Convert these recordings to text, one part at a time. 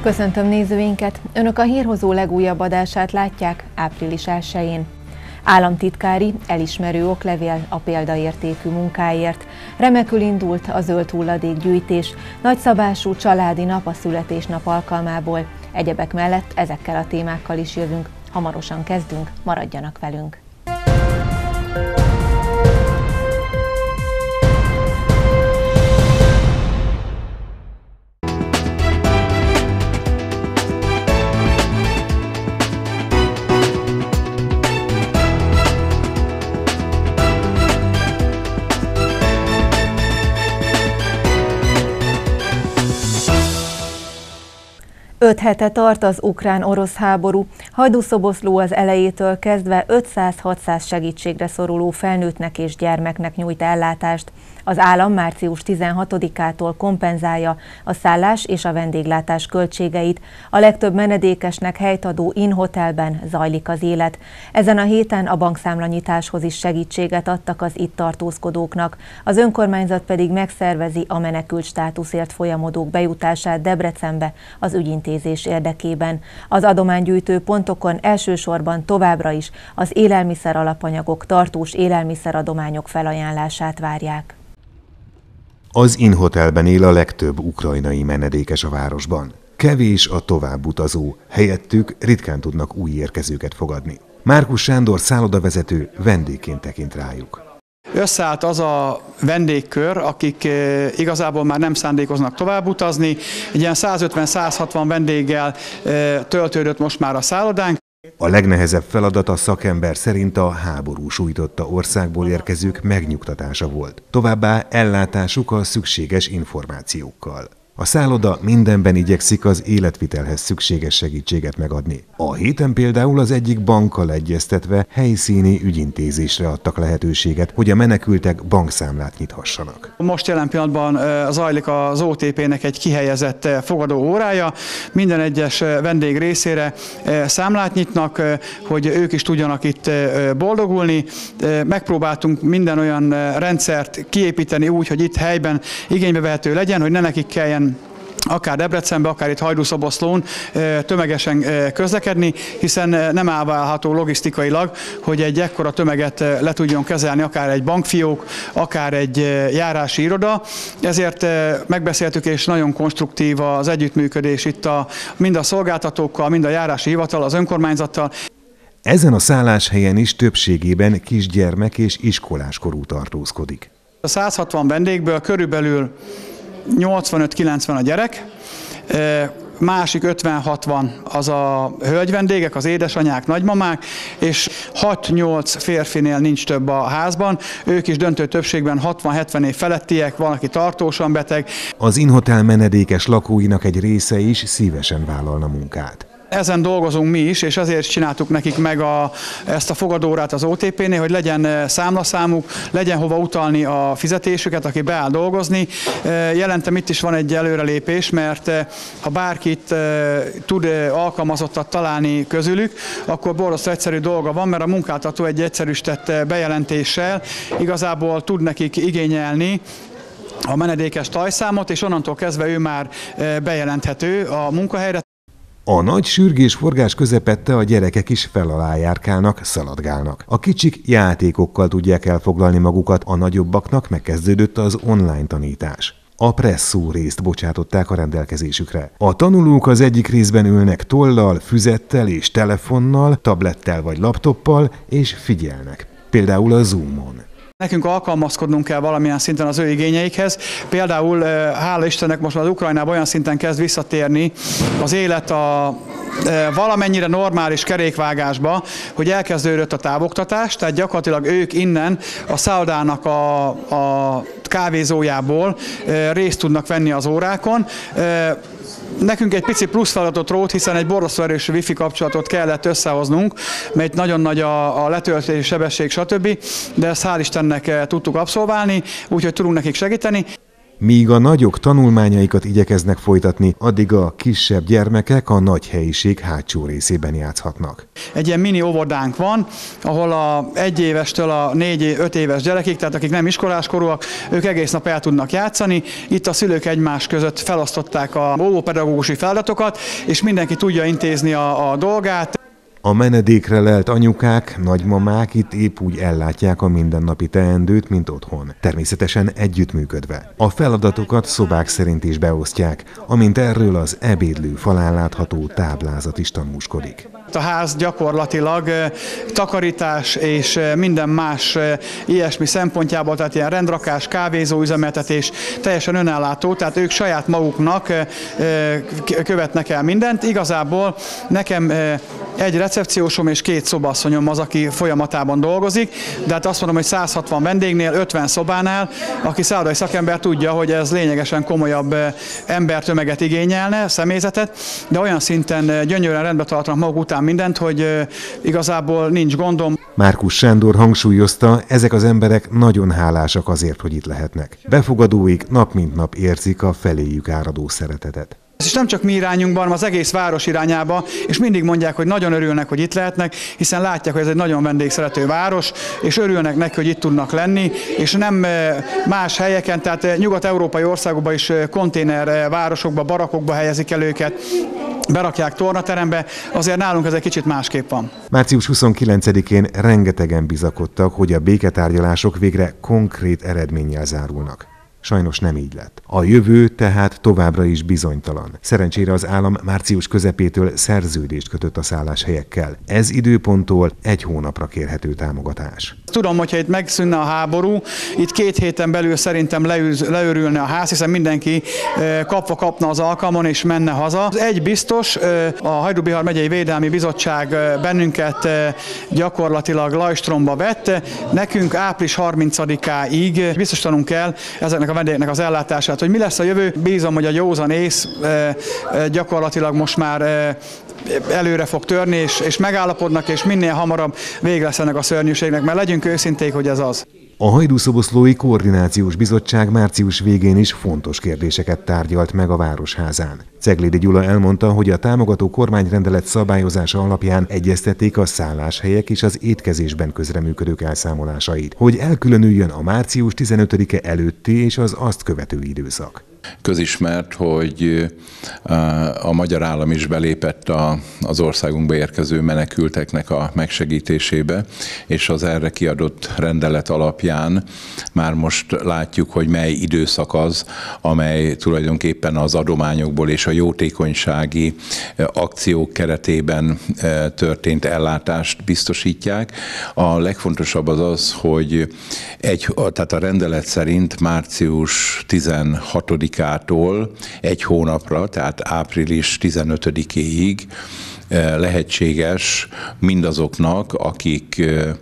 Köszöntöm nézőinket! Önök a hírhozó legújabb adását látják április 1-én. Államtitkári elismerő oklevél a példaértékű munkáért. Remekül indult a zöld hulladékgyűjtés, nagyszabású családi nap a születésnap alkalmából. Egyebek mellett ezekkel a témákkal is jövünk. Hamarosan kezdünk, maradjanak velünk! Öt hete tart az ukrán-orosz háború, hajdúszoboszló az elejétől kezdve 500-600 segítségre szoruló felnőttnek és gyermeknek nyújt ellátást. Az állam március 16-ától kompenzálja a szállás és a vendéglátás költségeit. A legtöbb menedékesnek helyt adó in-hotelben zajlik az élet. Ezen a héten a bankszámlanyitáshoz is segítséget adtak az itt tartózkodóknak. Az önkormányzat pedig megszervezi a menekült státuszért folyamodók bejutását Debrecenbe az ügyintézés érdekében. Az adománygyűjtő pontokon elsősorban továbbra is az élelmiszer alapanyagok, tartós élelmiszeradományok felajánlását várják. Az in-hotelben él a legtöbb ukrajnai menedékes a városban. Kevés a továbbutazó, helyettük ritkán tudnak új érkezőket fogadni. Márkus Sándor szállodavezető vendégként tekint rájuk. Összeállt az a vendégkör, akik igazából már nem szándékoznak tovább utazni. Egy ilyen 150-160 vendéggel töltődött most már a szállodánk. A legnehezebb feladat a szakember szerint a háború sújtotta országból érkezők megnyugtatása volt. Továbbá ellátásuk a szükséges információkkal. A szálloda mindenben igyekszik az életvitelhez szükséges segítséget megadni. A héten például az egyik bankkal egyeztetve helyszíni ügyintézésre adtak lehetőséget, hogy a menekültek bankszámlát nyithassanak. Most jelen pillanatban zajlik az OTP-nek egy kihelyezett fogadó órája. Minden egyes vendég részére számlát nyitnak, hogy ők is tudjanak itt boldogulni. Megpróbáltunk minden olyan rendszert kiépíteni úgy, hogy itt helyben igénybe vehető legyen, hogy ne nekik kelljen akár Debrecenbe, akár itt Hajdúszoboszlón tömegesen közlekedni, hiszen nem állválható logisztikailag, hogy egy ekkora tömeget le tudjon kezelni akár egy bankfiók, akár egy járási iroda. Ezért megbeszéltük, és nagyon konstruktív az együttműködés itt mind a szolgáltatókkal, mind a járási hivatal, az önkormányzattal. Ezen a szálláshelyen is többségében kisgyermek és iskoláskorú tartózkodik. A 160 vendégből körülbelül 85-90 a gyerek, másik 50-60 az a hölgyvendégek, az édesanyák, nagymamák, és 6-8 férfinél nincs több a házban. Ők is döntő többségben 60-70 év felettiek, van, aki tartósan beteg. Az in-hotel menedékes lakóinak egy része is szívesen vállalna munkát. Ezen dolgozunk mi is, és ezért csináltuk nekik meg ezt a fogadórát az OTP-nél, hogy legyen számlaszámuk, legyen hova utalni a fizetésüket, aki beáll dolgozni. Jelentem, itt is van egy előrelépés, mert ha bárkit tud alkalmazottat találni közülük, akkor borzasztó egyszerű dolga van, mert a munkáltató egy egyszerűsített bejelentéssel igazából tud nekik igényelni a menedékes tajszámot, és onnantól kezdve ő már bejelenthető a munkahelyre. A nagy sürgés-forgás közepette a gyerekek is fel alá járkálnak, szaladgálnak. A kicsik játékokkal tudják elfoglalni magukat, a nagyobbaknak megkezdődött az online tanítás. A presszó részt bocsátották a rendelkezésükre. A tanulók az egyik részben ülnek tollal, füzettel és telefonnal, tablettel vagy laptoppal, és figyelnek. Például a Zoomon. Nekünk alkalmazkodnunk kell valamilyen szinten az ő igényeikhez. Például, hála Istennek, most már az Ukrajnában olyan szinten kezd visszatérni az élet a valamennyire normális kerékvágásba, hogy elkezdődött a távoktatás, tehát gyakorlatilag ők innen a szállodának a kávézójából részt tudnak venni az órákon. Nekünk egy pici plusz feladatot rót, hiszen egy borzasztó erős wifi kapcsolatot kellett összehoznunk, mert nagyon nagy a letöltési sebesség, stb. De ezt hál' Istennek tudtuk abszolválni, úgyhogy tudunk nekik segíteni. Míg a nagyok tanulmányaikat igyekeznek folytatni, addig a kisebb gyermekek a nagy helyiség hátsó részében játszhatnak. Egy ilyen mini óvodánk van, ahol a 1 évestől a 4-5 éves gyerekig, tehát akik nem iskoláskorúak, ők egész nap el tudnak játszani. Itt a szülők egymás között felosztották a óvópedagógusi feladatokat, és mindenki tudja intézni a dolgát. A menedékre lelt anyukák, nagymamák itt épp úgy ellátják a mindennapi teendőt, mint otthon. Természetesen együttműködve. A feladatokat szobák szerint is beosztják, amint erről az ebédlő falán látható táblázat is tanúskodik. A ház gyakorlatilag takarítás és minden más ilyesmi szempontjából, tehát ilyen rendrakás, kávézó üzemeltetés teljesen önállátó, tehát ők saját maguknak követnek el mindent. Igazából nekem egy recepciósom és 2 szobasszonyom az, aki folyamatában dolgozik, de hát azt mondom, hogy 160 vendégnél, 50 szobánál, aki szállodai szakember tudja, hogy ez lényegesen komolyabb embertömeget igényelne, személyzetet, de olyan szinten gyönyörűen rendbe tartanak maguk után mindent, hogy igazából nincs gondom. Márkus Sándor hangsúlyozta, ezek az emberek nagyon hálásak azért, hogy itt lehetnek. Befogadóik nap mint nap érzik a feléjük áradó szeretetet. És nem csak mi irányunkban, hanem az egész város irányába, és mindig mondják, hogy nagyon örülnek, hogy itt lehetnek, hiszen látják, hogy ez egy nagyon vendégszerető város, és örülnek neki, hogy itt tudnak lenni, és nem más helyeken, tehát nyugat-európai országokban is konténervárosokba, barakokba helyezik el őket, berakják tornaterembe, azért nálunk ez egy kicsit másképp van. Március 29-én rengetegen bizakodtak, hogy a béketárgyalások végre konkrét eredménnyel zárulnak. Sajnos nem így lett. A jövő tehát továbbra is bizonytalan. Szerencsére az állam március közepétől szerződést kötött a szálláshelyekkel. Ez időponttól 1 hónapra kérhető támogatás. Tudom, hogyha itt megszűnne a háború, itt 2 héten belül szerintem leőrülne a ház, hiszen mindenki kapna az alkalmon és menne haza. Egy biztos, a Hajdú-Bihar megyei Védelmi Bizottság bennünket gyakorlatilag lajstromba vett. Nekünk április 30-áig biztosítanunk kell ezeknek a vendégeknek az ellátását. Hogy mi lesz a jövő? Bízom, hogy a józan ész gyakorlatilag most már előre fog törni, és megállapodnak, és minél hamarabb vége lesz ennek a szörnyűségnek, mert legyünk őszinték, hogy ez az. A Hajdú-Szoboszlói Koordinációs Bizottság március végén is fontos kérdéseket tárgyalt meg a Városházán. Ceglédi Gyula elmondta, hogy a támogató kormányrendelet szabályozása alapján egyeztették a szálláshelyek és az étkezésben közreműködők elszámolásait, hogy elkülönüljön a március 15-e előtti és az azt követő időszak. Közismert, hogy a magyar állam is belépett az országunkba érkező menekülteknek a megsegítésébe, és az erre kiadott rendelet alapján már most látjuk, hogy mely időszak az, amely tulajdonképpen az adományokból és a jótékonysági akciók keretében történt ellátást biztosítják. A legfontosabb az, hogy tehát a rendelet szerint március 16-ától 1 hónapra, tehát április 15-éig lehetséges mindazoknak, akik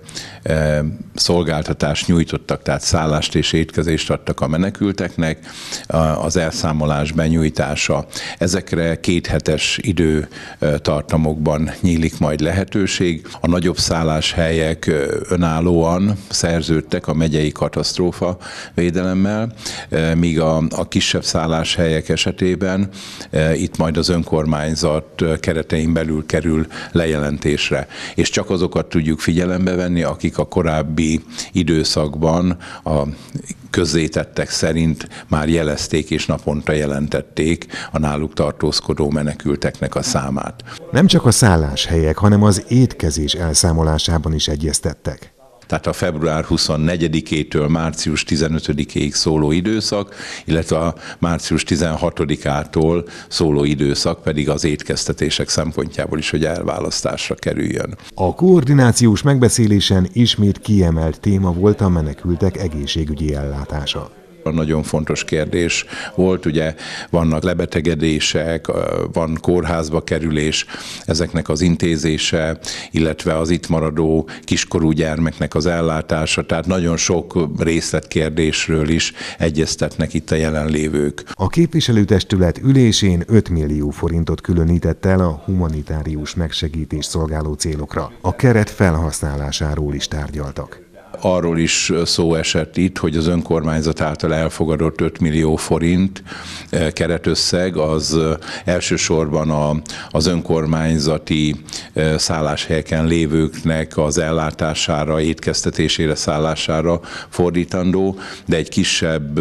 szolgáltatást nyújtottak, tehát szállást és étkezést adtak a menekülteknek, az elszámolás benyújtása. Ezekre 2 hetes időtartamokban nyílik majd lehetőség. A nagyobb szálláshelyek önállóan szerződtek a megyei katasztrófa védelemmel, míg a kisebb szálláshelyek esetében itt majd az önkormányzat keretein belül kerül lejelentésre. És csak azokat tudjuk figyelembe venni, akik a korábbi időszakban a közzétettek szerint már jelezték és naponta jelentették a náluk tartózkodó menekülteknek a számát. Nem csak a szálláshelyek, hanem az étkezés elszámolásában is egyeztettek. Tehát a február 24-től március 15-ig szóló időszak, illetve a március 16-ától szóló időszak pedig az étkeztetések szempontjából is, hogy elválasztásra kerüljön. A koordinációs megbeszélésen ismét kiemelt téma volt a menekültek egészségügyi ellátása. Nagyon fontos kérdés volt, ugye vannak lebetegedések, van kórházba kerülés, ezeknek az intézése, illetve az itt maradó kiskorú gyermeknek az ellátása, tehát nagyon sok részletkérdésről is egyeztetnek itt a jelenlévők. A képviselőtestület ülésén 5 millió forintot különített el a humanitárius megsegítést szolgáló célokra. A keret felhasználásáról is tárgyaltak. Arról is szó esett itt, hogy az önkormányzat által elfogadott 5 millió forint keretösszeg az elsősorban az önkormányzati szálláshelyeken lévőknek az ellátására, étkeztetésére, szállására fordítandó, de egy kisebb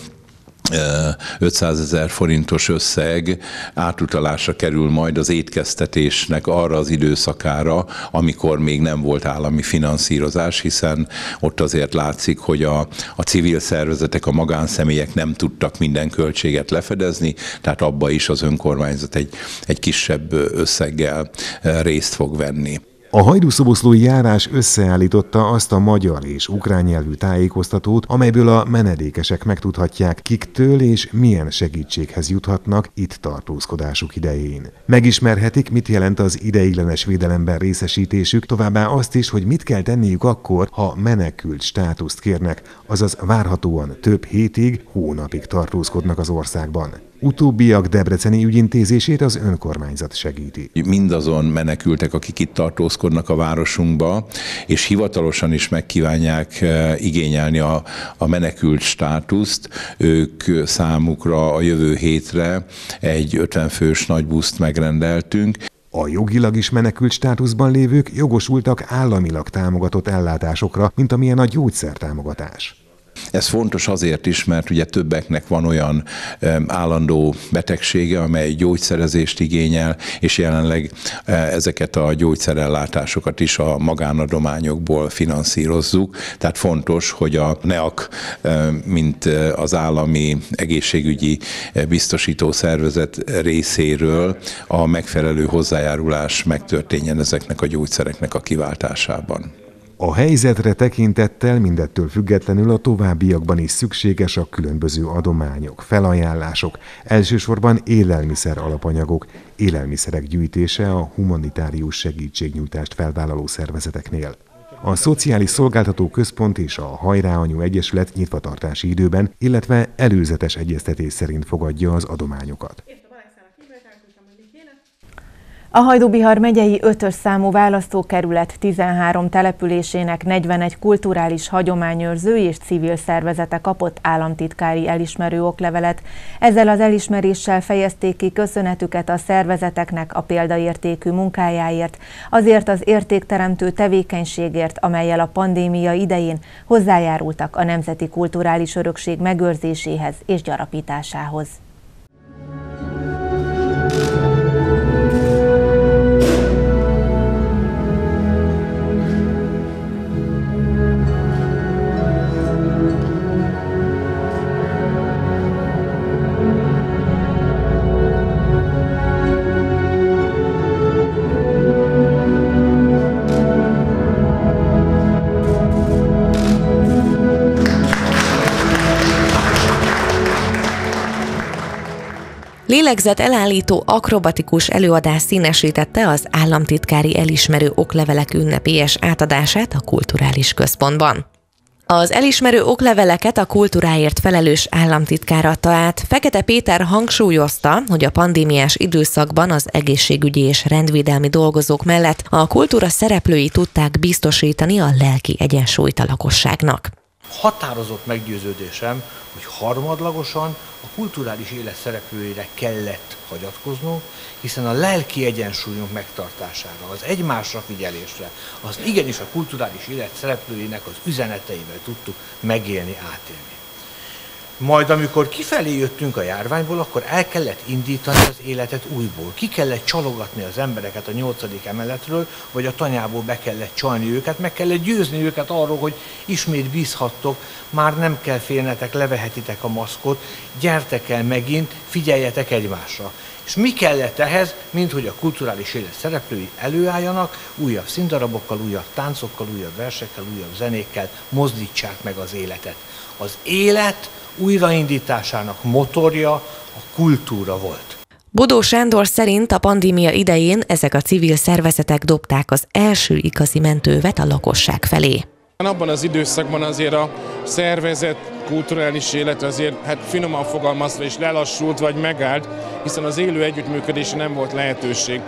500 000 forintos összeg átutalásra kerül majd az étkeztetésnek arra az időszakára, amikor még nem volt állami finanszírozás, hiszen ott azért látszik, hogy a civil szervezetek, a magánszemélyek nem tudtak minden költséget lefedezni, tehát abba is az önkormányzat egy kisebb összeggel részt fog venni. A hajdúszoboszlói járás összeállította azt a magyar és ukrán nyelvű tájékoztatót, amelyből a menedékesek megtudhatják, kiktől és milyen segítséghez juthatnak itt tartózkodásuk idején. Megismerhetik, mit jelent az ideiglenes védelemben részesítésük, továbbá azt is, hogy mit kell tenniük akkor, ha menekült státuszt kérnek, azaz várhatóan több hétig, hónapig tartózkodnak az országban. Utóbbiak debreceni ügyintézését az önkormányzat segíti. Mindazon menekültek, akik itt tartózkodnak a városunkba, és hivatalosan is megkívánják igényelni a menekült státuszt, ők számukra a jövő hétre egy 50 fős nagy buszt megrendeltünk. A jogilag is menekült státuszban lévők jogosultak államilag támogatott ellátásokra, mint amilyen a gyógyszertámogatás. Ez fontos azért is, mert ugye többeknek van olyan állandó betegsége, amely gyógyszerezést igényel, és jelenleg ezeket a gyógyszerellátásokat is a magánadományokból finanszírozzuk. Tehát fontos, hogy a NEAK, mint az állami egészségügyi biztosító szervezet részéről a megfelelő hozzájárulás megtörténjen ezeknek a gyógyszereknek a kiváltásában. A helyzetre tekintettel mindettől függetlenül a továbbiakban is szükséges a különböző adományok, felajánlások, elsősorban élelmiszer alapanyagok, élelmiszerek gyűjtése a humanitárius segítségnyújtást felvállaló szervezeteknél. A Szociális Szolgáltató Központ és a Hajrá Anyu Egyesület nyitvatartási időben, illetve előzetes egyeztetés szerint fogadja az adományokat. A Hajdú-Bihar megyei 5-ös számú választókerület 13 településének 41 kulturális hagyományőrző és civil szervezete kapott államtitkári elismerő oklevelet. Ezzel az elismeréssel fejezték ki köszönetüket a szervezeteknek a példaértékű munkájáért, azért az értékteremtő tevékenységért, amellyel a pandémia idején hozzájárultak a nemzeti kulturális örökség megőrzéséhez és gyarapításához. Lélegzet elállító akrobatikus előadás színesítette az államtitkári elismerő oklevelek ünnepélyes átadását a Kulturális Központban. Az elismerő okleveleket a kultúráért felelős államtitkár adta át. Fekete Péter hangsúlyozta, hogy a pandémiás időszakban az egészségügyi és rendvédelmi dolgozók mellett a kultúra szereplői tudták biztosítani a lelki egyensúlyt a lakosságnak. Határozott meggyőződésem, hogy harmadlagosan a kulturális élet szereplőire kellett hagyatkoznunk, hiszen a lelki egyensúlyunk megtartására, az egymásra figyelésre, az igenis a kulturális élet szereplőinek az üzeneteivel tudtuk megélni, átélni. Majd amikor kifelé jöttünk a járványból, akkor el kellett indítani az életet újból. Ki kellett csalogatni az embereket a 8. emeletről, vagy a tanyából be kellett csalni őket, meg kellett győzni őket arról, hogy ismét bízhattok, már nem kell félnetek, levehetitek a maszkot, gyertek el megint, figyeljetek egymásra. És mi kellett ehhez, mint hogy a kulturális élet szereplői előálljanak, újabb színdarabokkal, újabb táncokkal, újabb versekkel, újabb zenékkel mozdítsák meg az életet. Az élet újraindításának motorja a kultúra volt. Bodó Sándor szerint a pandémia idején ezek a civil szervezetek dobták az első igazi mentővet a lakosság felé. Abban az időszakban azért a szervezet kulturális élet azért, finoman fogalmazva is lelassult vagy megállt, hiszen az élő együttműködésre nem volt lehetőség.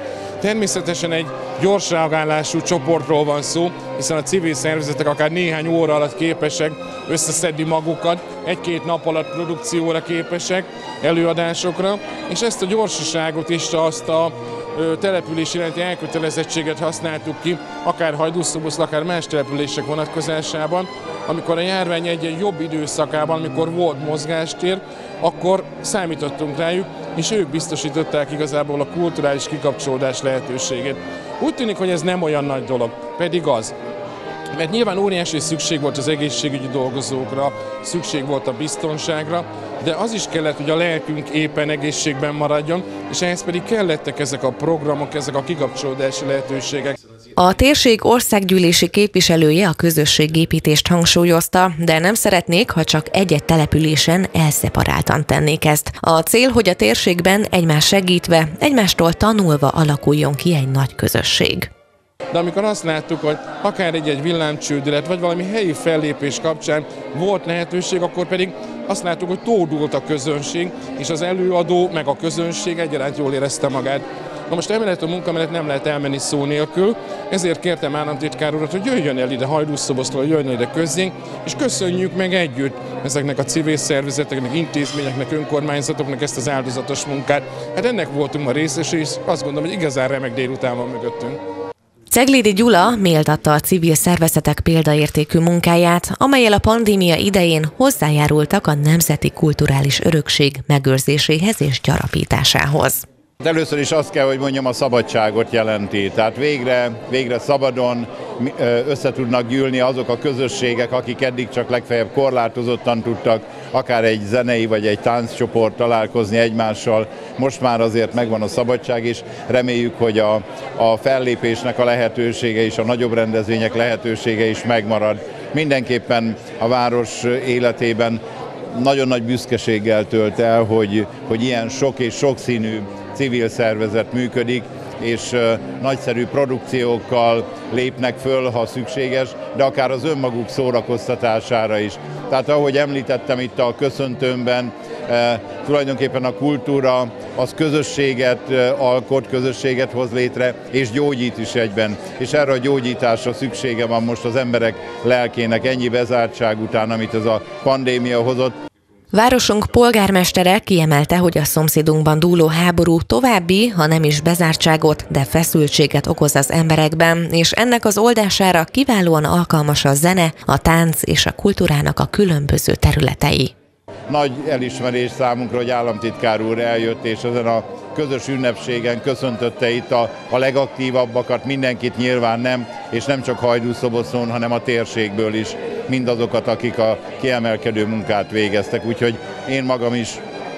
Természetesen egy gyors reagálású csoportról van szó, hiszen a civil szervezetek akár néhány óra alatt képesek összeszedni magukat, egy-két nap alatt produkcióra képesek, előadásokra, és ezt a gyorsaságot és azt a település iránti elkötelezettséget használtuk ki, akár Hajdúszoboszló, akár más települések vonatkozásában, amikor a járvány egy jobb időszakában, amikor volt mozgástér, akkor számítottunk rájuk, és ők biztosították igazából a kulturális kikapcsolódás lehetőségét. Úgy tűnik, hogy ez nem olyan nagy dolog, pedig az. Mert nyilván óriási szükség volt az egészségügyi dolgozókra, szükség volt a biztonságra, de az is kellett, hogy a lelkünk éppen egészségben maradjon, és ehhez pedig kellettek ezek a programok, ezek a kikapcsolódási lehetőségek. A térség országgyűlési képviselője a közösségépítést hangsúlyozta, de nem szeretnék, ha csak egy-egy településen elszeparáltan tennék ezt. A cél, hogy a térségben egymás segítve, egymástól tanulva alakuljon ki egy nagy közösség. De amikor azt láttuk, hogy akár egy villámcsődület, vagy valami helyi fellépés kapcsán volt lehetőség, akkor pedig azt láttuk, hogy tódult a közönség, és az előadó meg a közönség egyaránt jól érezte magát. Na most emellett a munka mellett nem lehet elmenni szó nélkül, ezért kértem államtitkár urat, hogy jöjjön el ide Hajdúszoboszlóra, jöjjön ide közénk, és köszönjük meg együtt ezeknek a civil szervezeteknek, intézményeknek, önkormányzatoknak ezt az áldozatos munkát. Hát ennek voltunk ma részesei, és azt gondolom, hogy igazán remek délután van mögöttünk. Ceglédi Gyula méltatta a civil szervezetek példaértékű munkáját, amellyel a pandémia idején hozzájárultak a nemzeti kulturális örökség megőrzéséhez és gyarapításához. Először is azt kell, hogy mondjam, a szabadságot jelenti. Tehát végre szabadon össze tudnak gyűlni azok a közösségek, akik eddig csak legfeljebb korlátozottan tudtak akár egy zenei vagy egy tánccsoport találkozni egymással. Most már azért megvan a szabadság, és reméljük, hogy a fellépésnek a lehetősége és a nagyobb rendezvények lehetősége is megmarad. Mindenképpen a város életében nagyon nagy büszkeséggel tölt el, hogy ilyen sok és sokszínű civil szervezet működik, és nagyszerű produkciókkal lépnek föl, ha szükséges, de akár az önmaguk szórakoztatására is. Tehát ahogy említettem itt a köszöntőmben, tulajdonképpen a kultúra az közösséget alkot, közösséget hoz létre, és gyógyít is egyben. És erre a gyógyításra szüksége van most az emberek lelkének ennyi bezártság után, amit ez a pandémia hozott. Városunk polgármestere kiemelte, hogy a szomszédunkban dúló háború további, ha nem is bezártságot, de feszültséget okoz az emberekben, és ennek az oldására kiválóan alkalmas a zene, a tánc és a kultúrának a különböző területei. Nagy elismerés számunkra, hogy államtitkár úr eljött, és ezen a közös ünnepségen köszöntötte itt a legaktívabbakat, mindenkit nyilván nem, és nem csak Hajdúszoboszlón, hanem a térségből is, mindazokat, akik a kiemelkedő munkát végeztek. Úgyhogy én magam is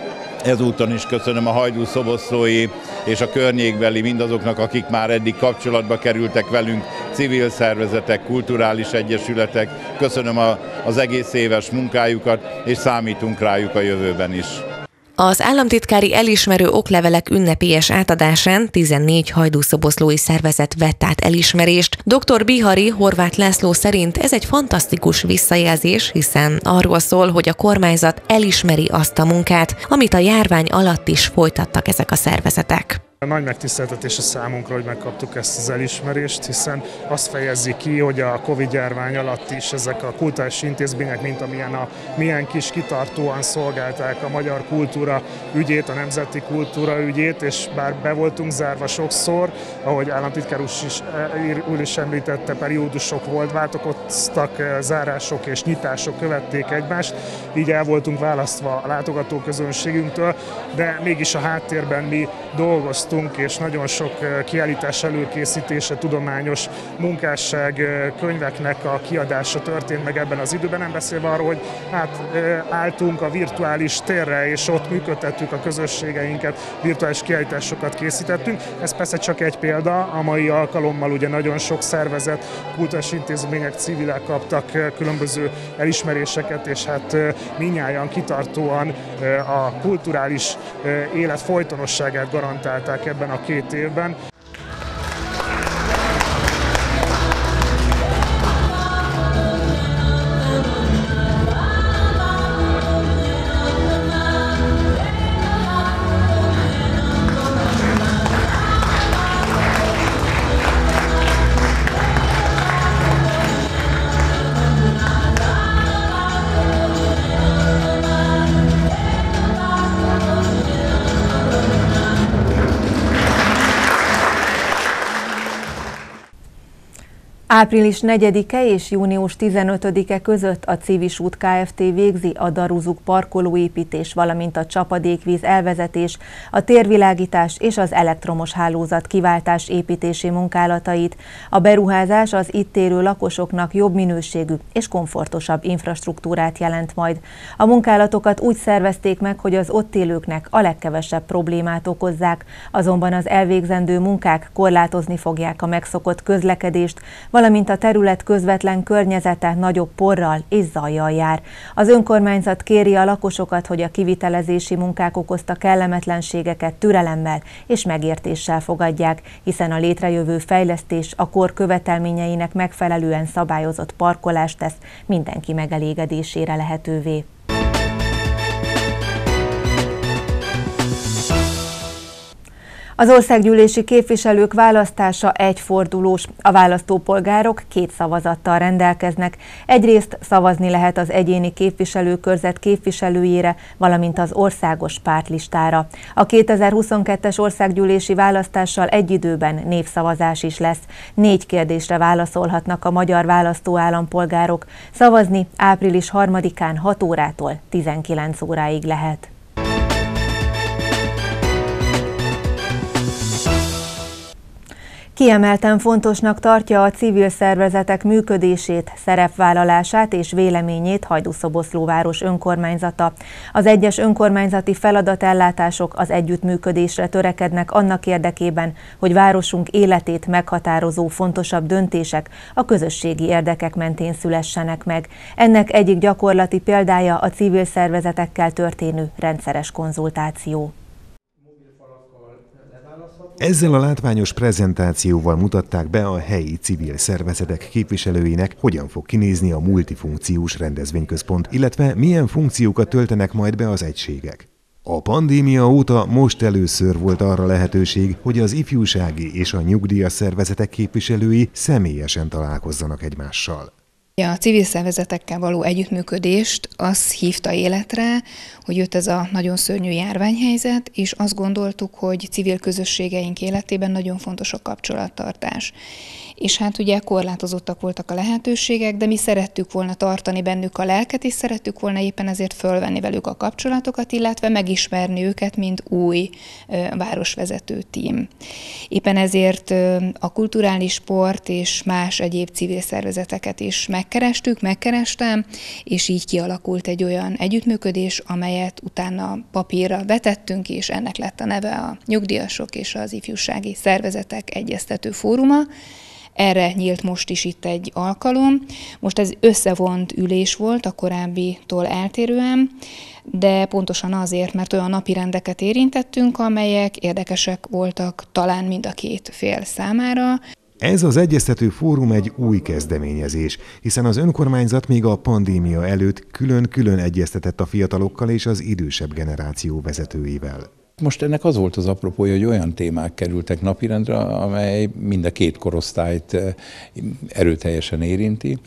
ezúton is köszönöm a hajdúszoboszlói és a környékbeli mindazoknak, akik már eddig kapcsolatba kerültek velünk, civil szervezetek, kulturális egyesületek. Köszönöm az egész éves munkájukat, és számítunk rájuk a jövőben is. Az államtitkári elismerő oklevelek ünnepélyes átadásán 14 hajdúszoboszlói szervezet vett át elismerést. Dr. Bihari Horváth László szerint ez egy fantasztikus visszajelzés, hiszen arról szól, hogy a kormányzat elismeri azt a munkát, amit a járvány alatt is folytattak ezek a szervezetek. Nagy megtiszteltetés a számunkra, hogy megkaptuk ezt az elismerést, hiszen azt fejezi ki, hogy a Covid-járvány alatt is ezek a kulturális intézmények, mint milyen kis kitartóan szolgálták a magyar kultúra ügyét, a nemzeti kultúra ügyét, és bár be voltunk zárva sokszor, ahogy államtitkár úr is említette, periódusok volt, váltakoztak, zárások és nyitások követték egymást, így el voltunk választva a látogatóközönségünktől, de mégis a háttérben mi dolgoztunk, és nagyon sok kiállítás előkészítése, tudományos munkásság, könyveknek a kiadása történt meg ebben az időben, nem beszélve arról, hogy álltunk a virtuális térre, és ott működtettük a közösségeinket, virtuális kiállításokat készítettünk. Ez persze csak egy példa, a mai alkalommal ugye nagyon sok szervezet, kulturális intézmények, civilek kaptak különböző elismeréseket, és hát mindnyájan kitartóan a kulturális élet folytonosságát garantálták ebben a 2 évben. Április 4-e és június 15-e között a Civisút Kft. Végzi a Daruzuk parkolóépítés, valamint a csapadékvíz elvezetés, a térvilágítás és az elektromos hálózat kiváltás építési munkálatait. A beruházás az itt élő lakosoknak jobb minőségű és komfortosabb infrastruktúrát jelent majd. A munkálatokat úgy szervezték meg, hogy az ott élőknek a legkevesebb problémát okozzák, azonban az elvégzendő munkák korlátozni fogják a megszokott közlekedést, valamint a terület közvetlen környezete nagyobb porral és zajjal jár. Az önkormányzat kéri a lakosokat, hogy a kivitelezési munkák okozta kellemetlenségeket türelemmel és megértéssel fogadják, hiszen a létrejövő fejlesztés a kor követelményeinek megfelelően szabályozott parkolást tesz mindenki megelégedésére lehetővé. Az országgyűlési képviselők választása egyfordulós. A választópolgárok 2 szavazattal rendelkeznek. Egyrészt szavazni lehet az egyéni képviselőkörzet képviselőjére, valamint az országos pártlistára. A 2022-es országgyűlési választással egy időben névszavazás is lesz. 4 kérdésre válaszolhatnak a magyar választóállampolgárok. Szavazni április 3-án 6 órától 19 óráig lehet. Kiemelten fontosnak tartja a civil szervezetek működését, szerepvállalását és véleményét Hajdúszoboszló város önkormányzata. Az egyes önkormányzati feladatellátások az együttműködésre törekednek annak érdekében, hogy városunk életét meghatározó fontosabb döntések a közösségi érdekek mentén szülessenek meg. Ennek egyik gyakorlati példája a civil szervezetekkel történő rendszeres konzultáció. Ezzel a látványos prezentációval mutatták be a helyi civil szervezetek képviselőinek, hogyan fog kinézni a multifunkciós rendezvényközpont, illetve milyen funkciókat töltenek majd be az egységek. A pandémia óta most először volt arra lehetőség, hogy az ifjúsági és a nyugdíjas szervezetek képviselői személyesen találkozzanak egymással. A civil szervezetekkel való együttműködést az hívta életre, hogy jött ez a nagyon szörnyű járványhelyzet, és azt gondoltuk, hogy civil közösségeink életében nagyon fontos a kapcsolattartás. És hát ugye korlátozottak voltak a lehetőségek, de mi szerettük volna tartani bennük a lelket, és szerettük volna éppen ezért fölvenni velük a kapcsolatokat, illetve megismerni őket, mint új városvezető tím. Éppen ezért a kulturális sport és más egyéb civil szervezeteket is megkerestem, és így kialakult egy olyan együttműködés, amelyet utána papírra vetettünk, és ennek lett a neve a Nyugdíjasok és az Ifjúsági Szervezetek Egyeztető Fóruma. Erre nyílt most is itt egy alkalom. Most ez összevont ülés volt a korábbitól eltérően, de pontosan azért, mert olyan napirendeket érintettünk, amelyek érdekesek voltak talán mind a 2 fél számára. Ez az egyeztető fórum egy új kezdeményezés, hiszen az önkormányzat még a pandémia előtt külön-külön egyeztetett a fiatalokkal és az idősebb generáció vezetőivel. Most ennek az volt az apropója, hogy olyan témák kerültek napirendre, amely mind a 2 korosztályt erőteljesen érinti.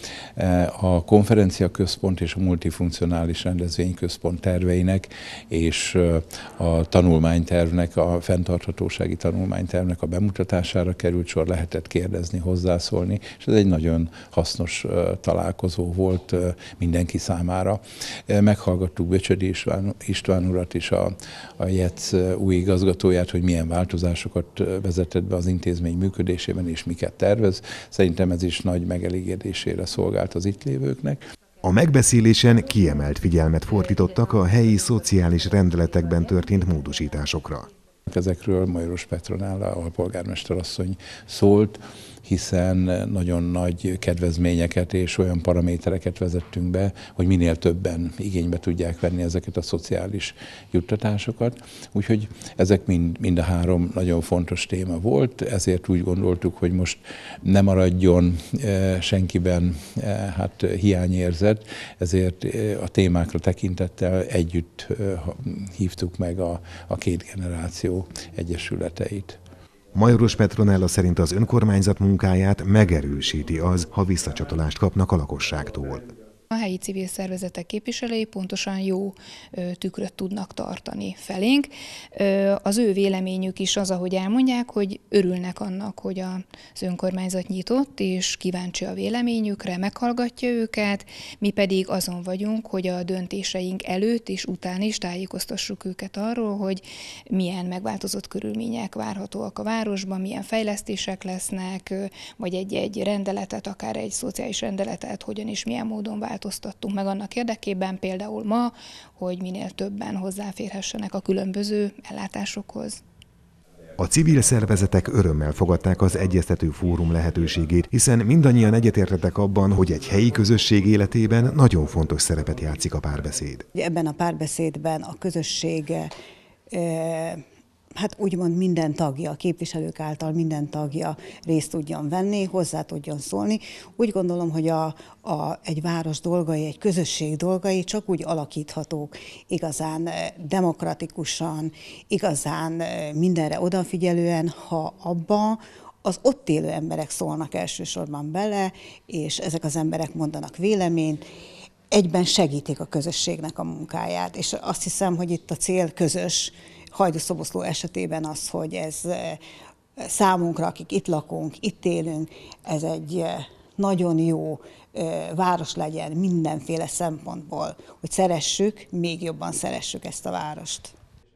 A konferenciaközpont és a multifunkcionális rendezvényközpont terveinek és a tanulmánytervnek, a fenntarthatósági tanulmánytervnek a bemutatására került sor, lehetett kérdezni, hozzászólni, és ez egy nagyon hasznos találkozó volt mindenki számára. Meghallgattuk Böcsödi István urat is, a JEC új igazgatóját, hogy milyen változásokat vezetett be az intézmény működésében, és miket tervez. Szerintem ez is nagy megelégedésére szolgált az itt lévőknek. A megbeszélésen kiemelt figyelmet fordítottak a helyi szociális rendeletekben történt módosításokra. Ezekről Majoros Petronella alpolgármesterasszony szólt, hiszen nagyon nagy kedvezményeket és olyan paramétereket vezettünk be, hogy minél többen igénybe tudják venni ezeket a szociális juttatásokat. Úgyhogy ezek mind a 3 nagyon fontos téma volt, ezért úgy gondoltuk, hogy most ne maradjon senkiben hiányérzet, ezért a témákra tekintettel együtt hívtuk meg a 2 generáció egyesületeit. Majoros Petronella szerint az önkormányzat munkáját megerősíti az, ha visszacsatolást kapnak a lakosságtól. A helyi civil szervezetek képviselői pontosan jó tükröt tudnak tartani felénk. Az ő véleményük is az, ahogy elmondják, hogy örülnek annak, hogy az önkormányzat nyitott, és kíváncsi a véleményükre, meghallgatja őket, mi pedig azon vagyunk, hogy a döntéseink előtt és után is tájékoztassuk őket arról, hogy milyen megváltozott körülmények várhatóak a városban, milyen fejlesztések lesznek, vagy egy rendeletet, akár egy szociális rendeletet, hogyan és milyen módon változtattunk meg annak érdekében, például ma, hogy minél többen hozzáférhessenek a különböző ellátásokhoz. A civil szervezetek örömmel fogadták az egyeztető fórum lehetőségét, hiszen mindannyian egyetértettek abban, hogy egy helyi közösség életében nagyon fontos szerepet játszik a párbeszéd. Ebben a párbeszédben a közösség hát úgymond minden tagja, a képviselők által minden tagja részt tudjon venni, hozzá tudjon szólni. Úgy gondolom, hogy egy város dolgai, egy közösség dolgai csak úgy alakíthatók igazán demokratikusan, igazán mindenre odafigyelően, ha abba az ott élő emberek szólnak elsősorban bele, és ezek az emberek mondanak véleményt, egyben segítik a közösségnek a munkáját. És azt hiszem, hogy itt a cél közös, Hajdú-Szoboszló esetében az, hogy ez számunkra, akik itt lakunk, itt élünk, ez egy nagyon jó város legyen mindenféle szempontból, hogy szeressük, még jobban szeressük ezt a várost.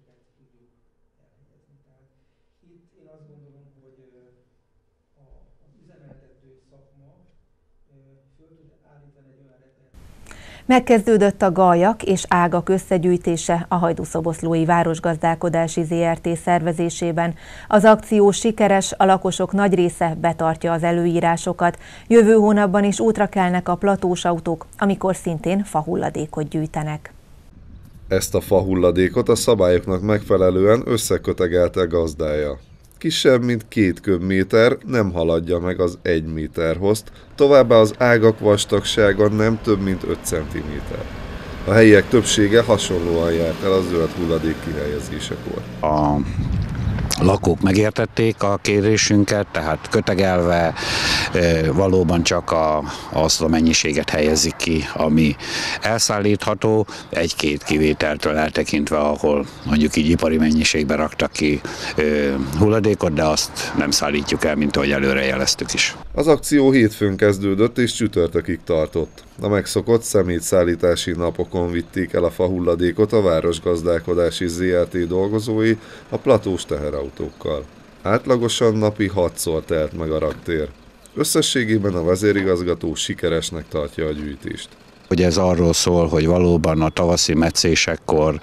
Megkezdődött a gajak és ágak összegyűjtése a Hajdú-Szoboszlói Városgazdálkodási ZRT szervezésében. Az akció sikeres, a lakosok nagy része betartja az előírásokat. Jövő hónapban is útra kelnek a platós autók, amikor szintén fahulladékot gyűjtenek. Ezt a fahulladékot a szabályoknak megfelelően összekötegelte gazdája. Kisebb, mint 2 köbméter, nem haladja meg az 1 méterhozt, továbbá az ágak vastagsága nem több, mint 5 cm. A helyiek többsége hasonlóan járt el a zöld hulladék kihelyezésekor. A lakók megértették a kérésünket, tehát kötegelve valóban csak azt a mennyiséget helyezik ki, ami elszállítható, 1-2 kivételtől eltekintve, ahol mondjuk így ipari mennyiségben raktak ki hulladékot, de azt nem szállítjuk el, mint ahogy előre jeleztük is. Az akció hétfőn kezdődött és csütörtökig tartott. A megszokott szemétszállítási napokon vitték el a fahulladékot a Városgazdálkodási ZRT dolgozói a platós teherautókkal. Átlagosan napi 6-szor telt meg a raktér. Összességében a vezérigazgató sikeresnek tartja a gyűjtést. Hogy ez arról szól, hogy valóban a tavaszi metszésekkor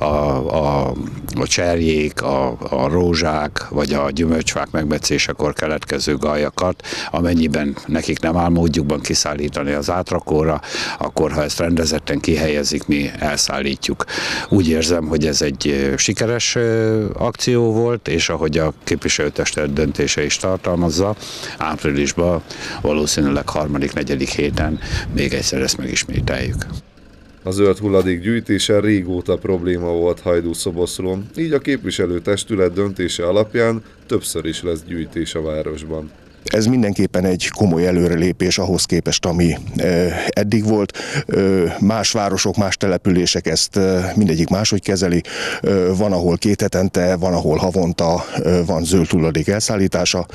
a cserjék, a rózsák vagy a gyümölcsfák megmetszésekor keletkező gajakat, amennyiben nekik nem áll módjukban kiszállítani az átrakóra, akkor ha ezt rendezetten kihelyezik, mi elszállítjuk. Úgy érzem, hogy ez egy sikeres akció volt, és ahogy a képviselőtestület döntése is tartalmazza, áprilisban valószínűleg 3.-4. héten még egyszer ezt megismételjük. A zöld hulladék gyűjtése régóta probléma volt Hajdú-Szoboszlón, így a képviselőtestület döntése alapján többször is lesz gyűjtés a városban. Ez mindenképpen egy komoly előrelépés ahhoz képest, ami eddig volt. Más városok, más települések ezt mindegyik máshogy kezeli. Van, ahol 2 hetente, van, ahol havonta van zöld hulladék elszállítása.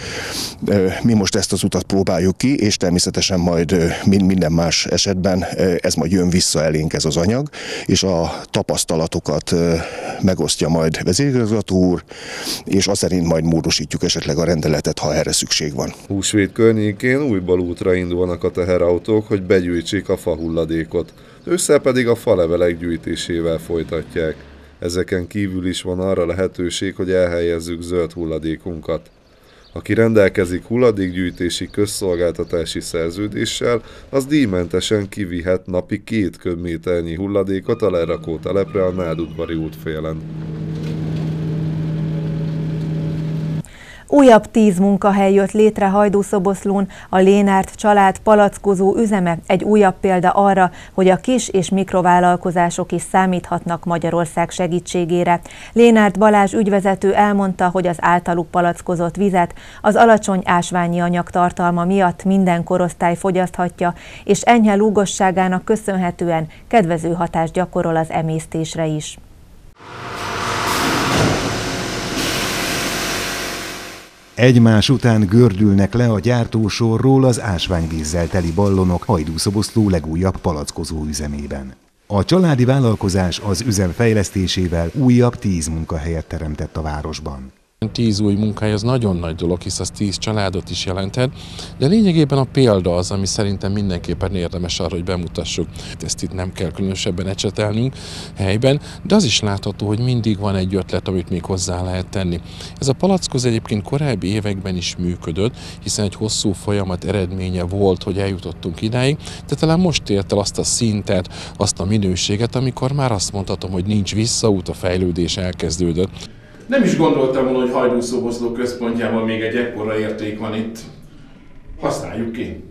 Mi most ezt az utat próbáljuk ki, és természetesen majd minden más esetben ez majd jön vissza elénk ez az anyag, és a tapasztalatokat megosztja majd vezérigazgató úr, és azt szerint majd módosítjuk esetleg a rendeletet, ha erre szükség van. Húsvét környékén újból útra indulnak a teherautók, hogy begyűjtsék a fahulladékot, ősszel pedig a falevelek gyűjtésével folytatják. Ezeken kívül is van arra lehetőség, hogy elhelyezzük zöld hulladékunkat. Aki rendelkezik hulladékgyűjtési közszolgáltatási szerződéssel, az díjmentesen kivihet napi 2 köbméternyi hulladékot a lerakótelepre a Nádudvari útfélen. Újabb 10 munkahely jött létre Hajdúszoboszlón, a Lénárt család palackozó üzeme egy újabb példa arra, hogy a kis és mikrovállalkozások is számíthatnak Magyarország segítségére. Lénárt Balázs ügyvezető elmondta, hogy az általuk palackozott vizet az alacsony ásványi anyag tartalma miatt minden korosztály fogyaszthatja, és enyhe lúgosságának köszönhetően kedvező hatást gyakorol az emésztésre is. Egymás után gördülnek le a gyártósorról az ásványvízzel teli ballonok Hajdúszoboszló legújabb palackozó üzemében. A családi vállalkozás az üzem fejlesztésével újabb 10 munkahelyet teremtett a városban. 10 új munkahely az nagyon nagy dolog, hisz az 10 családot is jelenthet, de lényegében a példa az, ami szerintem mindenképpen érdemes arra, hogy bemutassuk. Ezt itt nem kell különösebben ecsetelnünk helyben, de az is látható, hogy mindig van egy ötlet, amit még hozzá lehet tenni. Ez a palackoz egyébként korábbi években is működött, hiszen egy hosszú folyamat eredménye volt, hogy eljutottunk idáig, de talán most ért el azt a szintet, azt a minőséget, amikor már azt mondhatom, hogy nincs visszaút, a fejlődés elkezdődött. Nem is gondoltam volna, hogy Hajdúszoboszló központjában még egy ekkora érték van itt. Használjuk ki!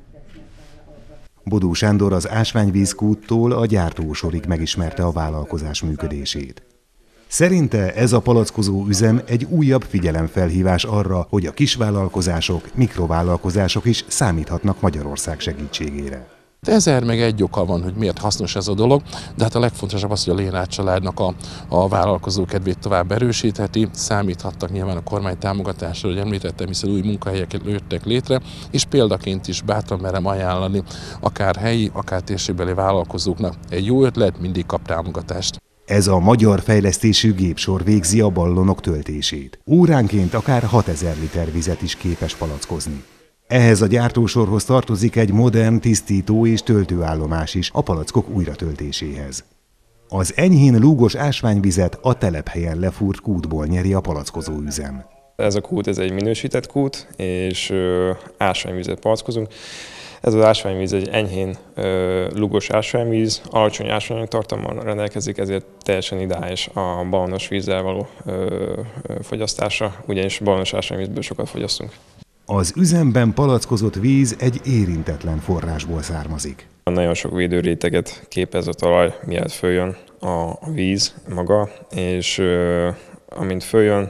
Bodó Sándor az ásványvízkúttól a gyártósorig megismerte a vállalkozás működését. Szerinte ez a palackozó üzem egy újabb figyelemfelhívás arra, hogy a kisvállalkozások, mikrovállalkozások is számíthatnak Magyarország segítségére. 1000 meg egy oka van, hogy miért hasznos ez a dolog, de hát a legfontosabb az, hogy a Lénárt családnak a vállalkozó kedvét tovább erősítheti, számíthattak nyilván a kormány támogatásra, hogy említettem, hiszen új munkahelyek jöttek létre, és példaként is bátran merem ajánlani akár helyi, akár térségbeli vállalkozóknak. Egy jó ötlet mindig kap támogatást. Ez a magyar fejlesztésű gépsor végzi a ballonok töltését. Óránként akár 6000 liter vizet is képes palackozni. Ehhez a gyártósorhoz tartozik egy modern tisztító és töltőállomás is a palackok újratöltéséhez. Az enyhén lúgos ásványvizet a telephelyen lefúrt kútból nyeri a palackozó üzem. Ez a kút, ez egy minősített kút, és ásványvizet palackozunk. Ez az ásványvíz egy enyhén lúgos ásványvíz, alacsony ásványanyagtartalommal rendelkezik, ezért teljesen ideális a ballonos vízzel való fogyasztásra, ugyanis ballonos ásványvízből sokat fogyasztunk. Az üzemben palackozott víz egy érintetlen forrásból származik. Nagyon sok védőréteget képez a talaj, mielőtt följön a víz maga, és amint följön,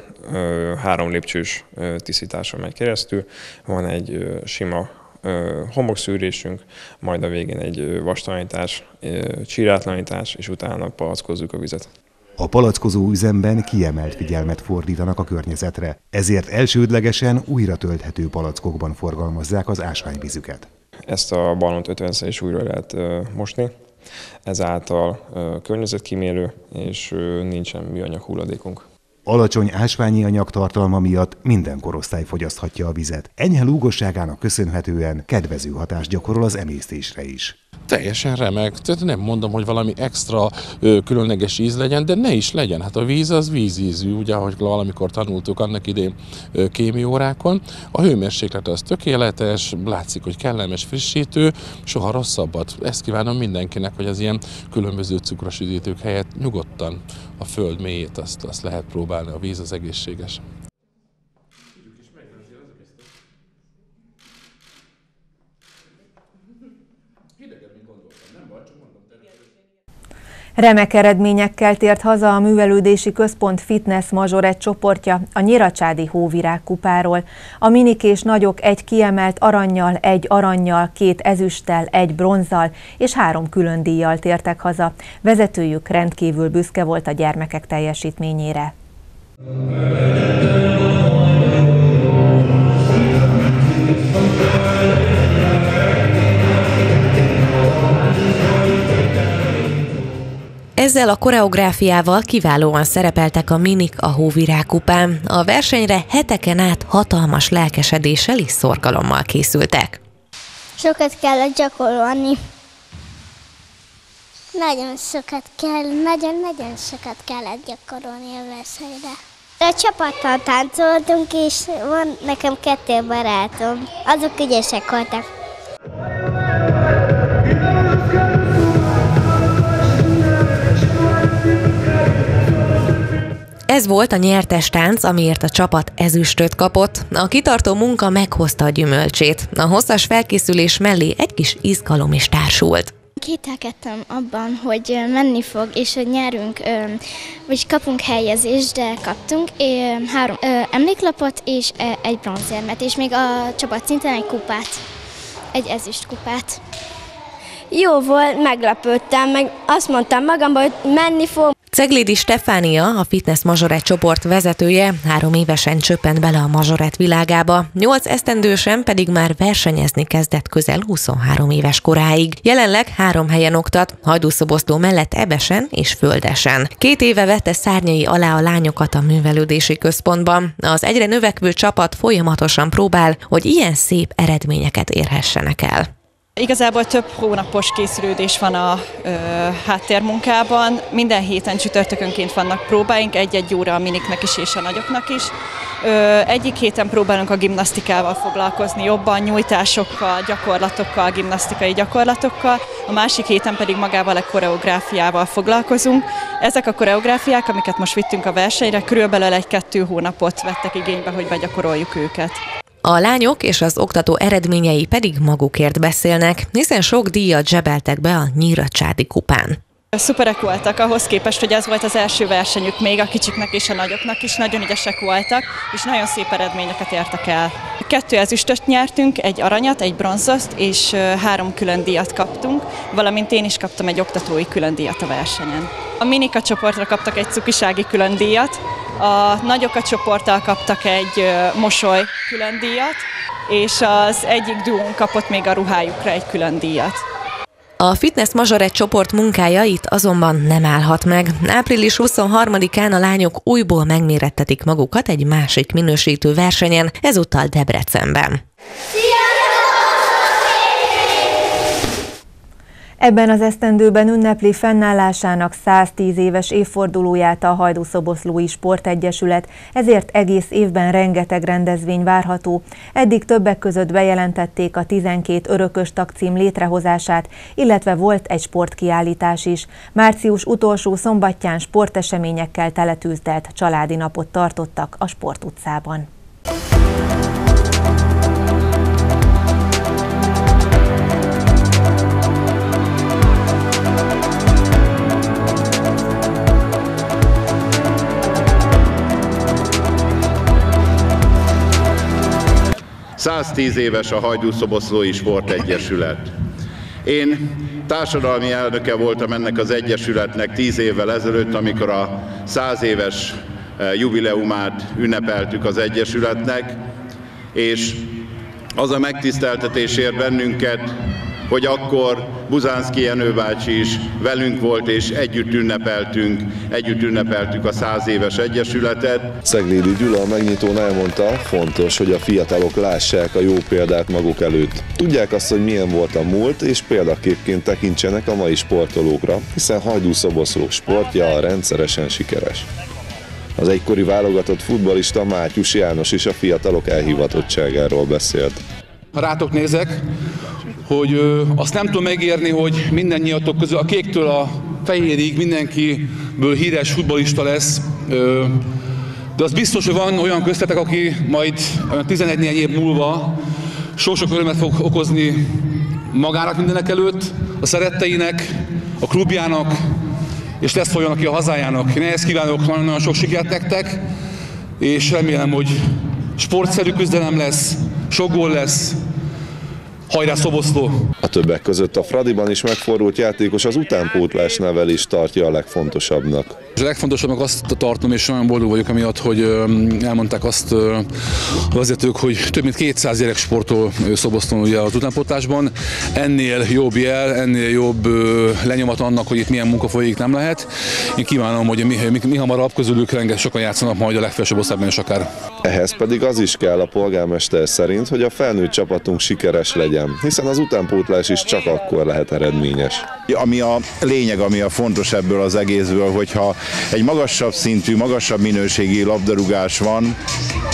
3 lépcsős tisztításon megy keresztül. Van egy sima homokszűrésünk, majd a végén egy vastalanítás, csírátlanítás, és utána palackozzuk a vizet. A palackozó üzemben kiemelt figyelmet fordítanak a környezetre, ezért elsődlegesen újra tölthető palackokban forgalmazzák az ásványvízüket. Ezt a ballont 50-szer is újra lehet mosni, ezáltal környezetkímélő, és nincsen műanyag hulladékunk. Alacsony ásványi anyag tartalma miatt minden korosztály fogyaszthatja a vizet. Enyhe lúgosságának köszönhetően kedvező hatást gyakorol az emésztésre is. Teljesen remek, tehát nem mondom, hogy valami extra különleges íz legyen, de ne is legyen. Hát a víz az vízízű, ugye, ahogy valamikor tanultuk annak idén kémiórákon. A hőmérséklet az tökéletes, látszik, hogy kellemes, frissítő, soha rosszabbat. Ezt kívánom mindenkinek, hogy az ilyen különböző cukros üdítők helyett nyugodtan a föld mélyét azt lehet próbálni, a víz az egészséges. Remek eredményekkel tért haza a Művelődési Központ Fitness Mazsoret csoportja a Nyíracsádi Hóvirág kupáról. A minik és nagyok egy kiemelt arannyal, egy arannyal, 2 ezüsttel, 1 bronzzal és 3 külön díjjal tértek haza. Vezetőjük rendkívül büszke volt a gyermekek teljesítményére. Ezzel a koreográfiával kiválóan szerepeltek a minik a Hóvirág kupán. A versenyre heteken át hatalmas lelkesedéssel és szorgalommal készültek. Sokat kellett gyakorolni. Nagyon sokat kellett gyakorolni a versenyre. A csapattal táncoltunk, és van nekem 2 barátom. Azok ügyesek voltak. Ez volt a nyertes tánc, amiért a csapat ezüstöt kapott. A kitartó munka meghozta a gyümölcsét. A hosszas felkészülés mellé egy kis izgalom is társult. Kételkedtem abban, hogy menni fog, és hogy nyerünk, vagy kapunk helyezést, de kaptunk 3 emléklapot és egy bronzérmet, és még a csapat szinten egy kupát, egy ezüstkupát. Jó volt, meglepődtem, meg azt mondtam magamban, hogy menni fog. Ceglédi Stefánia, a Fitness Mazsorett csoport vezetője, 3 évesen csöppent bele a mazsorett világába, 8 esztendősen pedig már versenyezni kezdett közel 23 éves koráig. Jelenleg 3 helyen oktat, Hajdúszoboszló mellett Ebesen és Földesen. 2 éve vette szárnyai alá a lányokat a művelődési központban. Az egyre növekvő csapat folyamatosan próbál, hogy ilyen szép eredményeket érhessenek el. Igazából több hónapos készülődés van a háttérmunkában. Minden héten csütörtökönként vannak próbáink, 1-1 óra a miniknek is és a nagyoknak is. Egyik héten próbálunk a gimnasztikával foglalkozni, jobban nyújtásokkal, gyakorlatokkal, gimnasztikai gyakorlatokkal. A másik héten pedig magával a koreográfiával foglalkozunk. Ezek a koreográfiák, amiket most vittünk a versenyre, körülbelül 1-2 hónapot vettek igénybe, hogy begyakoroljuk őket. A lányok és az oktató eredményei pedig magukért beszélnek, hiszen sok díjat zsebeltek be a Nyíracsádi kupán. Szuperek voltak ahhoz képest, hogy ez volt az első versenyük még a kicsiknek és a nagyoknak is, nagyon ügyesek voltak, és nagyon szép eredményeket értek el. 2 ezüstöt nyertünk, 1 aranyat, 1 bronzot, és 3 külön díjat kaptunk, valamint én is kaptam egy oktatói külön díjat a versenyen. A minika csoportra kaptak egy cukisági külön díjat, a nagyok a csoporttal kaptak egy mosoly külön díjat, és az egyik duón kapott még a ruhájukra egy külön díjat. A Fitness Mazsorett csoport munkája itt azonban nem állhat meg. Április 23-án a lányok újból megmérettetik magukat egy másik minősítő versenyen, ezúttal Debrecenben. Ebben az esztendőben ünnepli fennállásának 110 éves évfordulóját a Hajdúszoboszlói Sportegyesület, ezért egész évben rengeteg rendezvény várható. Eddig többek között bejelentették a 12 örökös tagcím létrehozását, illetve volt egy sportkiállítás is. Március utolsó szombatján sporteseményekkel teletűzdelt családi napot tartottak a Sport utcában. ...110 éves a Hajdúszoboszlói Sportegyesület. Én társadalmi elnöke voltam ennek az egyesületnek 10 évvel ezelőtt, amikor a 100 éves jubileumát ünnepeltük az egyesületnek, és az a megtiszteltetés ért bennünket, hogy akkor Buzánszky Jenő bácsi is velünk volt, és együtt ünnepeltük a 100 éves egyesületet. Ceglédi Gyula a megnyitón elmondta, fontos, hogy a fiatalok lássák a jó példát maguk előtt. Tudják azt, hogy milyen volt a múlt, és példaképként tekintsenek a mai sportolókra, hiszen Hajdúszoboszló sportja rendszeresen sikeres. Az egykori válogatott futballista Mátyus János is a fiatalok elhivatottságáról beszélt. Ha rátok nézek, hogy azt nem tudom megérni, hogy mindennyiatok közül, a kéktől a fehérig mindenkiből híres futballista lesz, de az biztos, hogy van olyan köztetek, aki majd 11 év múlva sok-sok örömet fog okozni magának mindenek előtt, a szeretteinek, a klubjának, és lesz olyan, aki a hazájának. Én ehhez kívánok nagyon sok sikert nektek, és remélem, hogy sportszerű küzdelem lesz, sok gól lesz. Hajrá Szoboszló! A többek között a Fradiban is megfordult játékos az utánpótlás nevelést tartja a legfontosabbnak. A legfontosabbnak azt tartom, és nagyon boldog vagyok amiatt, hogy elmondták azt a vezetők, hogy több mint 200 gyerek sportol Szoboszlón ugye az utánpótlásban. Ennél jobb jel, ennél jobb lenyomat annak, hogy itt milyen munka folyik, nem lehet. Én kívánom, hogy mi hamarabb közülük rengeteg sokan játszanak majd a legfelsőbb osztályban is akár. Ehhez pedig az is kell a polgármester szerint, hogy a felnőtt csapatunk sikeres legyen, hiszen az utánpótlás is csak akkor lehet eredményes. Ami a lényeg, ami a fontos ebből az egészből, hogyha egy magasabb szintű, magasabb minőségi labdarúgás van,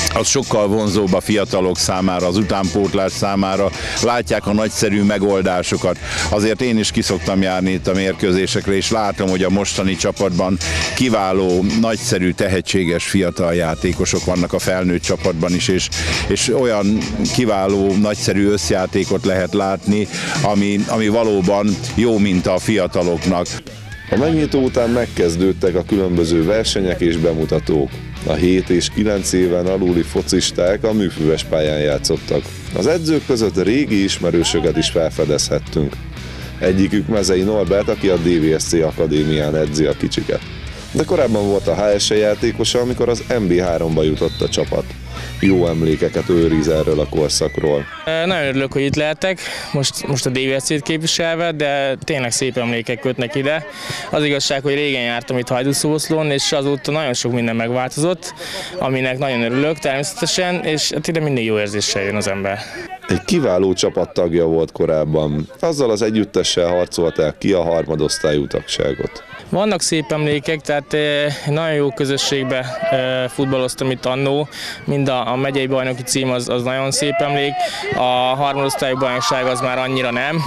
az sokkal vonzóbb a fiatalok számára, az utánpótlás számára, látják a nagyszerű megoldásokat. Azért én is kiszoktam járni itt a mérkőzésekre, és látom, hogy a mostani csapatban kiváló, nagyszerű, tehetséges fiatal játékosok vannak a felnőtt csapatban is, és olyan kiváló, nagyszerű összjátékot lehet látni, ami valóban jó minta a fiataloknak. A megnyitó után megkezdődtek a különböző versenyek és bemutatók. A 7 és 9 éven aluli focisták a műfüves pályán játszottak. Az edzők között régi ismerősöket is felfedezhettünk. Egyikük Mezei Norbert, aki a DVSC Akadémián edzi a kicsiket. De korábban volt a HSE játékosa, amikor az MB3-ba jutott a csapat. Jó emlékeket őriz erről a korszakról. Nagyon örülök, hogy itt lehetek, most a DVSC-t képviselve, de tényleg szép emlékek kötnek ide. Az igazság, hogy régen jártam itt Hajdúszoboszlón, és azóta nagyon sok minden megváltozott, aminek nagyon örülök természetesen, és ide mindig jó érzéssel jön az ember. Egy kiváló csapattagja volt korábban, azzal az együttessel harcolták ki a harmadosztályú tagságot. Vannak szép emlékek, tehát nagyon jó közösségbe futballoztam itt annó, mind a megyei bajnoki cím az nagyon szép emlék, a harmadosztályú bajnokság az már annyira nem,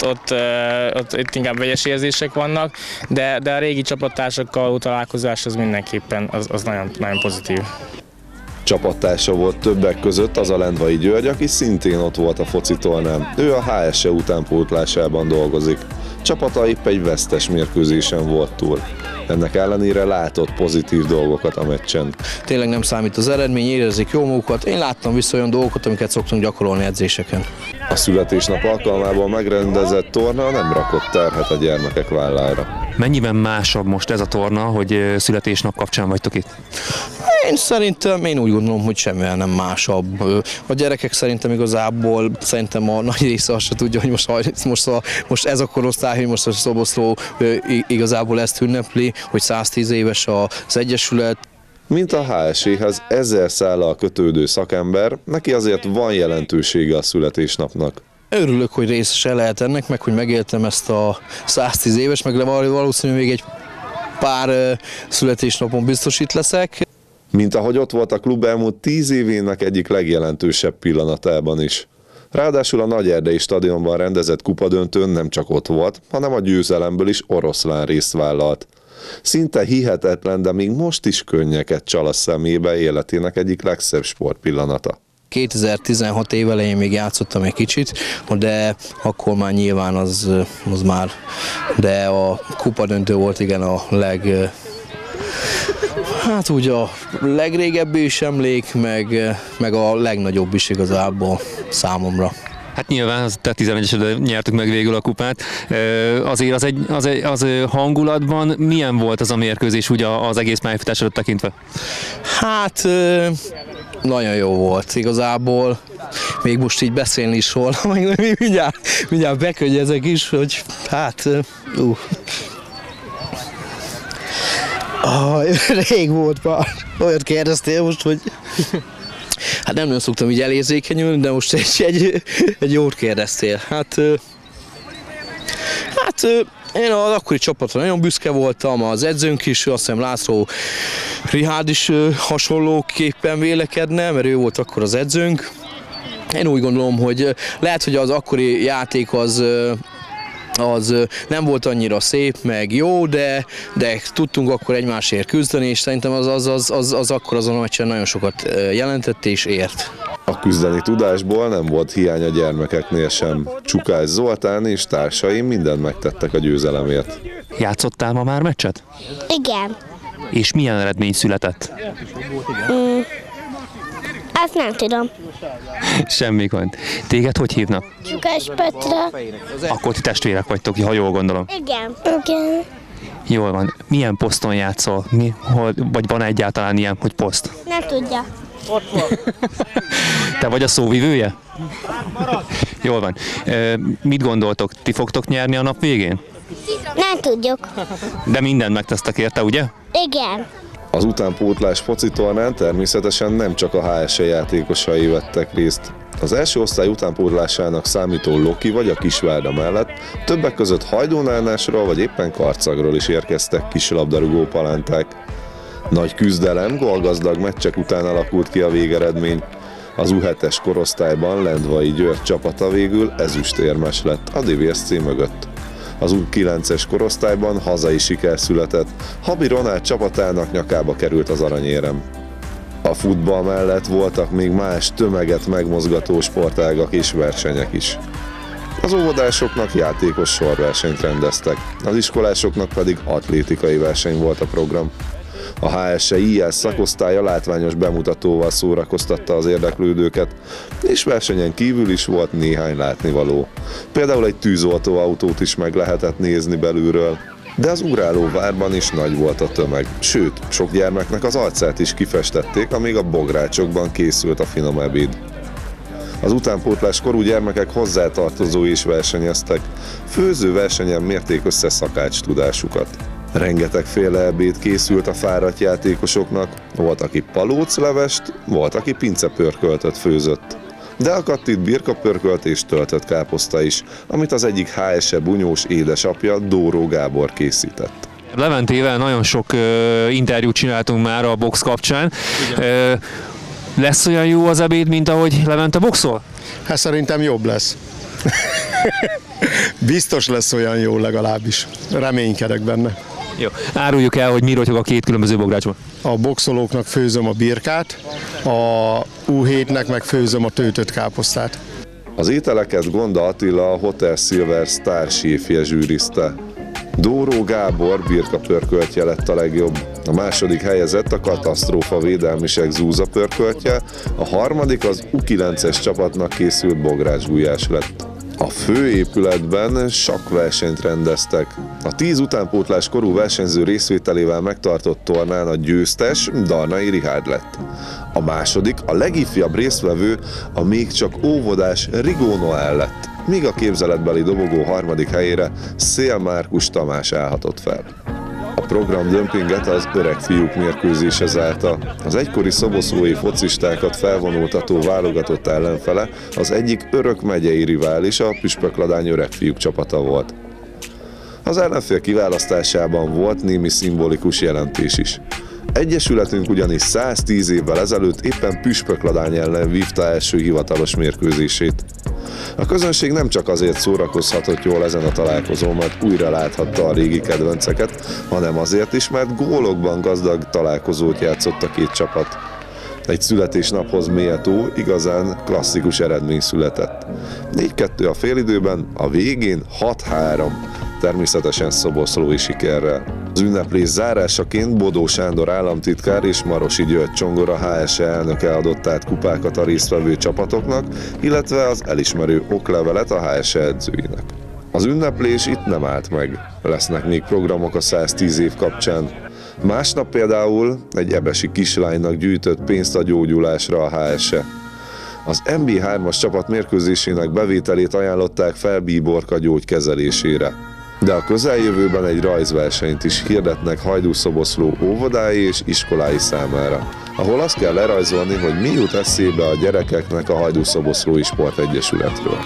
ott inkább vegyes érzések vannak, de a régi csapattársakkal való találkozás az mindenképpen az nagyon, nagyon pozitív. Csapattársa volt többek között az a Lendvai György, aki szintén ott volt a foci tornán. Ő a HSE utánpótlásában dolgozik. Csapata épp egy vesztes mérkőzésen volt túl. Ennek ellenére látott pozitív dolgokat a meccsen. Tényleg nem számít az eredmény, érezzék jó magukat. Én láttam vissza olyan dolgokat, amiket szoktunk gyakorolni edzéseken. A születésnap alkalmából megrendezett torna nem rakott terhet a gyermekek vállára. Mennyiben másabb most ez a torna, hogy születésnap kapcsán vagytok itt? Én úgy gondolom, hogy semmivel nem másabb. A gyerekek szerintem igazából a nagy része azt se tudja, hogy most ez a korosztály, hogy most a Szoboszló igazából ezt ünnepli, hogy 110 éves az Egyesület. Mint a HSE-hez 1000 szállal kötődő szakember, neki azért van jelentősége a születésnapnak. Örülök, hogy részese lehet ennek, meg hogy megéltem ezt a 110 éves, meg valószínűleg még egy pár születésnapon biztos itt leszek. Mint ahogy ott volt a klub elmúlt 10 évének egyik legjelentősebb pillanatában is. Ráadásul a Nagyerdei stadionban rendezett kupadöntőn nem csak ott volt, hanem a győzelemből is oroszlán részt vállalt. Szinte hihetetlen, de még most is könnyeket csal a szemébe életének egyik legszebb sportpillanata. 2016 év elején még játszottam egy kicsit, de akkor már nyilván az már, de a kupadöntő volt igen a a legrégebbi is emlék, meg a legnagyobb is igazából számomra. Hát nyilván, te 11-esre nyertük meg végül a kupát. Azért az hangulatban milyen volt az a mérkőzés úgy az egész pályafutásodat tekintve? Hát nagyon jó volt igazából. Még most így beszélni is róla, meg mindjárt bekönyezek is, hogy rég volt már. Olyat kérdeztél most, hogy hát nem nagyon szoktam így elérzékenyülni, de most egy jót kérdeztél. Hát én az akkori csapatra nagyon büszke voltam, az edzőnk is, azt hiszem László Rihárd is hasonlóképpen vélekedne, mert ő volt akkor az edzőnk. Én úgy gondolom, hogy lehet, hogy az akkori játék az nem volt annyira szép, meg jó, de tudtunk akkor egymásért küzdeni, és szerintem az akkor azon a meccsen nagyon sokat jelentett és ért. A küzdeni tudásból nem volt hiány a gyermekeknél sem. Csukás Zoltán és társai mindent megtettek a győzelemért. Játszottál ma már meccset? Igen. És milyen eredmény született? Azt nem tudom. Semmi gond. Téged hogy hívnak? Csukás Petra. Akkor ti testvérek vagytok, ha jól gondolom. Igen. Igen. Jól van. Milyen poszton játszol? Vagy van egyáltalán ilyen, hogy poszt? Nem tudja. Ott van. Te vagy a szóvivője? Jól van. Mit gondoltok? Ti fogtok nyerni a nap végén? Nem tudjuk. De mindent megtesztek érte, ugye? Igen. Az utánpótlás foci tornán természetesen nem csak a HSE játékosai vettek részt. Az első osztály utánpótlásának számító Loki vagy a Kisvárda mellett többek között Hajdúnálnásról vagy éppen Karcagról is érkeztek kislabdarúgó palánták. Nagy küzdelem, gólgazdag meccsek után alakult ki a végeredmény. Az U7-es korosztályban Lendvai György csapata végül ezüstérmes lett a DVSC mögött. Az U9-es korosztályban hazai siker született, Habi Ronald csapatának nyakába került az aranyérem. A futball mellett voltak még más tömeget megmozgató sportágak és versenyek is. Az óvodásoknak játékos sorversenyt rendeztek, az iskolásoknak pedig atlétikai verseny volt a program. A HSE IS szakosztálya látványos bemutatóval szórakoztatta az érdeklődőket, és versenyen kívül is volt néhány látnivaló. Például egy tűzoltóautót is meg lehetett nézni belülről. De az ugrálóvárban is nagy volt a tömeg, sőt, sok gyermeknek az arcát is kifestették, amíg a bográcsokban készült a finom ebéd. Az utánpótlás korú gyermekek hozzátartozói is versenyeztek, főzőversenyen mérték össze szakács tudásukat. Rengetegféle ebéd készült a fáradt játékosoknak, volt, aki palóclevest, volt, aki pincepörköltöt főzött. De akadt itt birkapörkölt és töltött káposzta is, amit az egyik HSE bunyós édesapja, Dóró Gábor készített. Leventével nagyon sok interjút csináltunk már a box kapcsán. Lesz olyan jó az ebéd, mint ahogy Levente boxol? Hát szerintem jobb lesz. Biztos lesz olyan jó legalábbis. Reménykedek benne. Jó. Áruljuk el, hogy mi rotyog a két különböző bográcsban. A boxolóknak főzöm a birkát, a U7-nek meg főzöm a töltött káposztát. Az ételeket Gonda Attila, a Hotel Silver sztár séfje zsűrizte. Dóró Gábor birkapörköltje lett a legjobb. A második helyezett a katasztrófa védelmisek Zúza pörköltje, a harmadik az U9-es csapatnak készült bográcsgulyás lett. A főépületben sakkversenyt rendeztek. A 10 utánpótlás korú versenyző részvételével megtartott tornán a győztes Darnai Rihárd lett. A második, a legifjabb résztvevő, a még csak óvodás Rigó Noel lett, míg a képzeletbeli dobogó harmadik helyére Szél Márkus Tamás állhatott fel. A program dömpinget az öreg fiúk mérkőzése zárta. Az egykori szoboszlói focistákat felvonultató válogatott ellenfele az egyik örök megyei rivális, a Püspökladány öreg fiúk csapata volt. Az ellenfél kiválasztásában volt némi szimbolikus jelentés is. Egyesületünk ugyanis 110 évvel ezelőtt éppen Püspökladány ellen vívta első hivatalos mérkőzését. A közönség nem csak azért szórakozhatott jól ezen a találkozón, mert újra láthatta a régi kedvenceket, hanem azért is, mert gólokban gazdag találkozót játszott a két csapat. Egy születésnaphoz méltó, igazán klasszikus eredmény született. 4-2 a félidőben, a végén 6-3, természetesen szoboszlói sikerrel. Az ünneplés zárásaként Bodó Sándor államtitkár és Marosi György Csongor, a HSE elnöke adott át kupákat a résztvevő csapatoknak, illetve az elismerő oklevelet a HSE edzőinek. Az ünneplés itt nem állt meg. Lesznek még programok a 110 év kapcsán. Másnap például egy ebesi kislánynak gyűjtött pénzt a gyógyulásra a HSE. Az MB3-as csapat mérkőzésének bevételét ajánlották fel Bíborka gyógykezelésére. De a közeljövőben egy rajzversenyt is hirdetnek Hajdúszoboszló óvodái és iskolái számára, ahol azt kell lerajzolni, hogy mi jut eszébe a gyerekeknek a Hajdúszoboszlói Sportegyesületről.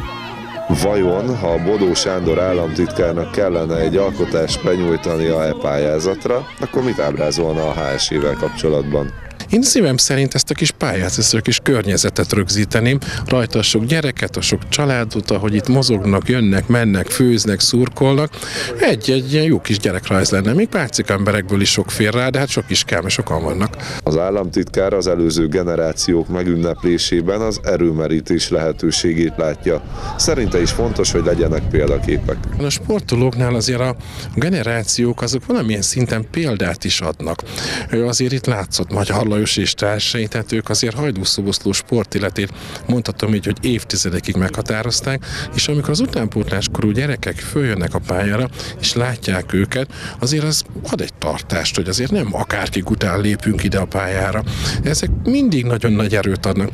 Vajon, ha a Bodó Sándor államtitkárnak kellene egy alkotást benyújtania e pályázatra, akkor mit ábrázolna a HSE-vel kapcsolatban? Én szívem szerint ezt a kis pályát, ezt a kis környezetet rögzíteném, rajta a sok gyereket, a sok családot, ahogy itt mozognak, jönnek, mennek, főznek, szurkolnak. Egy ilyen jó kis gyerekrajz lenne, még pácik emberekből is sok fér rá, de hát sok is kell, mert sokan vannak. Az államtitkár az előző generációk megünneplésében az erőmerítés lehetőségét látja. Szerinte is fontos, hogy legyenek példaképek. A sportolóknál azért a generációk azok valamilyen szinten példát is adnak. Azért itt látszott Magyar Lajos és társai, tehát ők azért Hajdúszoboszló sportéletét mondhatom így, hogy évtizedekig meghatározták, és amikor az utánpótláskorú gyerekek följönnek a pályára, és látják őket, azért az ad egy tartást, hogy azért nem akárkik után lépünk ide a pályára. Ezek mindig nagyon nagy erőt adnak.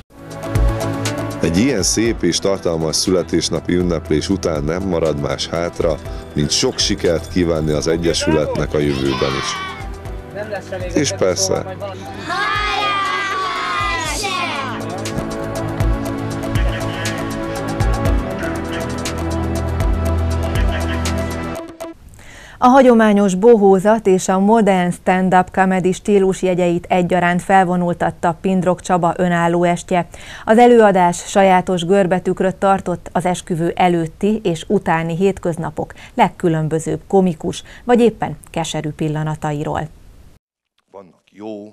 Egy ilyen szép és tartalmas születésnapi ünneplés után nem marad más hátra, mint sok sikert kívánni az Egyesületnek a jövőben is. És persze, A hagyományos bohózat és a modern stand-up comedy stílusjegyeit egyaránt felvonultatta Pindrok Csaba önálló estje. Az előadás sajátos görbetükröt tartott az esküvő előtti és utáni hétköznapok legkülönbözőbb komikus vagy éppen keserű pillanatairól. Vannak jó,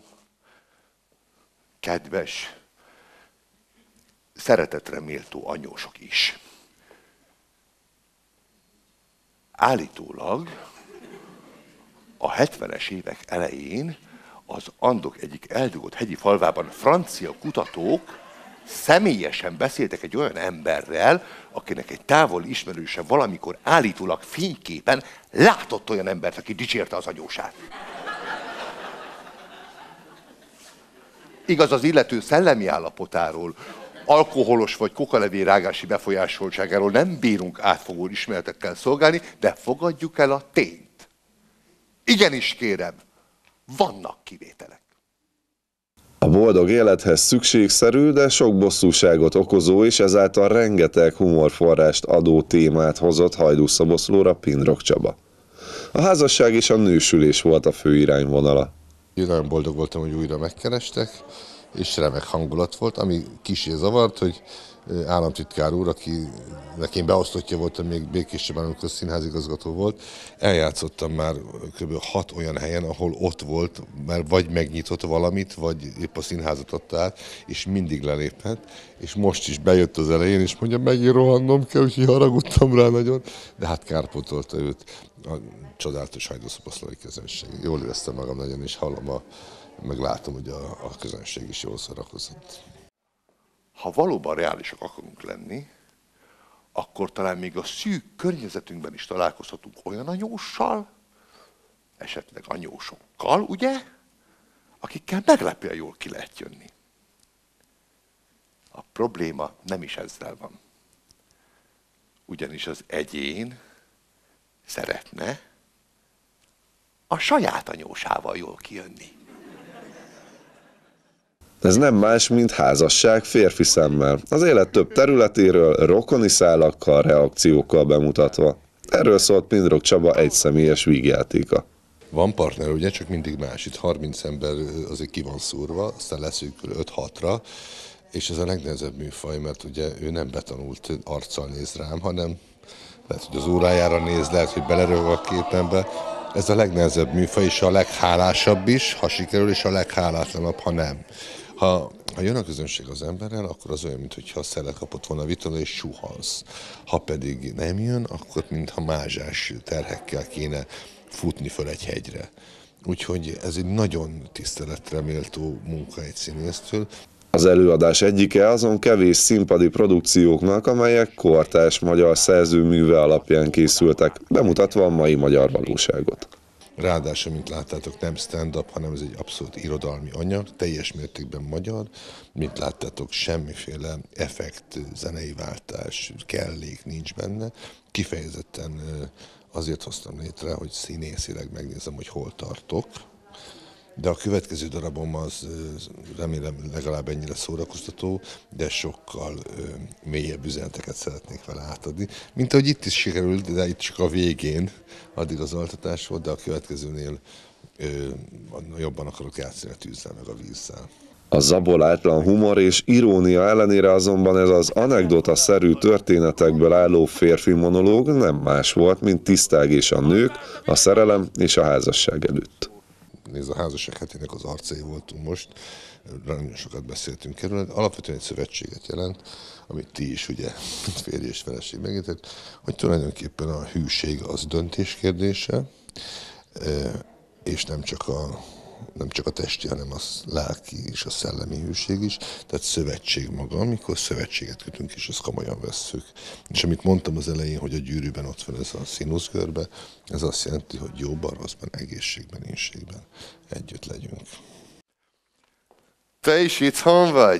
kedves, szeretetre méltó anyósok is. Állítólag a 70-es évek elején az Andok egyik eldugott hegyi falvában francia kutatók személyesen beszéltek egy olyan emberrel, akinek egy távoli ismerőse valamikor állítólag fényképen látott olyan embert, aki dicsérte az anyósát. Igaz, az illető szellemi állapotáról, alkoholos vagy kokalevél-rágási befolyásoltságáról nem bírunk átfogó ismeretekkel szolgálni, de fogadjuk el a tényt. Igenis kérem, vannak kivételek. A boldog élethez szükségszerű, de sok bosszúságot okozó és ezáltal rengeteg humorforrást adó témát hozott Hajdúszoboszlóra Pindrok Csaba. A házasság és a nősülés volt a fő irányvonala. Én nagyon boldog voltam, hogy újra megkerestek, és remek hangulat volt, ami kicsi zavart, hogy államtitkár úr, akinek én beosztottja voltam még Békéscsabán, amikor színházigazgató volt, eljátszottam már kb. 6 olyan helyen, ahol ott volt, mert vagy megnyitott valamit, vagy épp a színházat adta át, és mindig leléphet, és most is bejött az elején, és mondja, megint rohannom kell, úgyhogy haragudtam rá nagyon, de hát kárpótolta őt a csodálatos hajdúszoboszlói közönség. Jól éreztem magam nagyon, és hallom, meg látom, hogy a közönség is jól szórakozott. Ha valóban reálisak akarunk lenni, akkor talán még a szűk környezetünkben is találkozhatunk olyan anyóssal, esetleg anyósokkal, ugye? Akikkel meglepően jól ki lehet jönni. A probléma nem is ezzel van. Ugyanis az egyén szeretne a saját anyósával jól kijönni. Ez nem más, mint házasság férfi szemmel. Az élet több területéről, rokoni szálakkal, reakciókkal bemutatva. Erről szólt Pindrok Csaba egyszemélyes vígjátéka. Van partner, ugye, csak mindig más. Itt 30 ember azért ki van szúrva, aztán leszűkül 5-6-ra, és ez a legnehezebb műfaj, mert ugye ő nem betanult arccal néz rám, hanem lehet, hogy az órájára néz, lehet, hogy belerög a képembe. Ez a legnehezebb műfaj, és a leghálásabb is, ha sikerül, és a leghálátlanabb, ha nem. Ha jön a közönség az emberrel, akkor az olyan, mintha szele kapott volna vitala, és suhansz. Ha pedig nem jön, akkor mintha mázsás terhekkel kéne futni föl egy hegyre. Úgyhogy ez egy nagyon tiszteletre méltó munka egy színésztől. Az előadás egyike azon kevés színpadi produkcióknak, amelyek kortárs magyar szerzőműve alapján készültek, bemutatva a mai magyar valóságot. Ráadásul, mint láttátok, nem stand-up, hanem ez egy abszolút irodalmi anyag, teljes mértékben magyar. Mint láttátok, semmiféle effekt, zenei váltás, kellék nincs benne. Kifejezetten azért hoztam létre, hogy színészileg megnézem, hogy hol tartok. De a következő darabom az remélem legalább ennyire szórakoztató, de sokkal mélyebb üzeneteket szeretnék vele átadni. Mint ahogy itt is sikerült, de itt csak a végén, addig az altatás volt, de a következőnél jobban akarok játszani a tűzzel meg a vízzel. A zabolátlan humor és irónia ellenére azonban ez az anekdota-szerű történetekből álló férfi monológ nem más volt, mint tisztelgés a nők, a szerelem és a házasság előtt. Nézd, a házasság hetének az arcai voltunk most, nagyon sokat beszéltünk erről, alapvetően egy szövetséget jelent, amit ti is ugye férj és feleség megértek, hogy tulajdonképpen a hűség az döntés kérdése, és nem csak a testi, hanem a lelki és a szellemi hűség is, tehát szövetség maga, amikor szövetséget kötünk, és ezt komolyan vesszük. És amit mondtam az elején, hogy a gyűrűben ott van ez a színuszgörbe, ez azt jelenti, hogy jóban, rosszban, egészségben, ínségben együtt legyünk. Te is itthon vagy?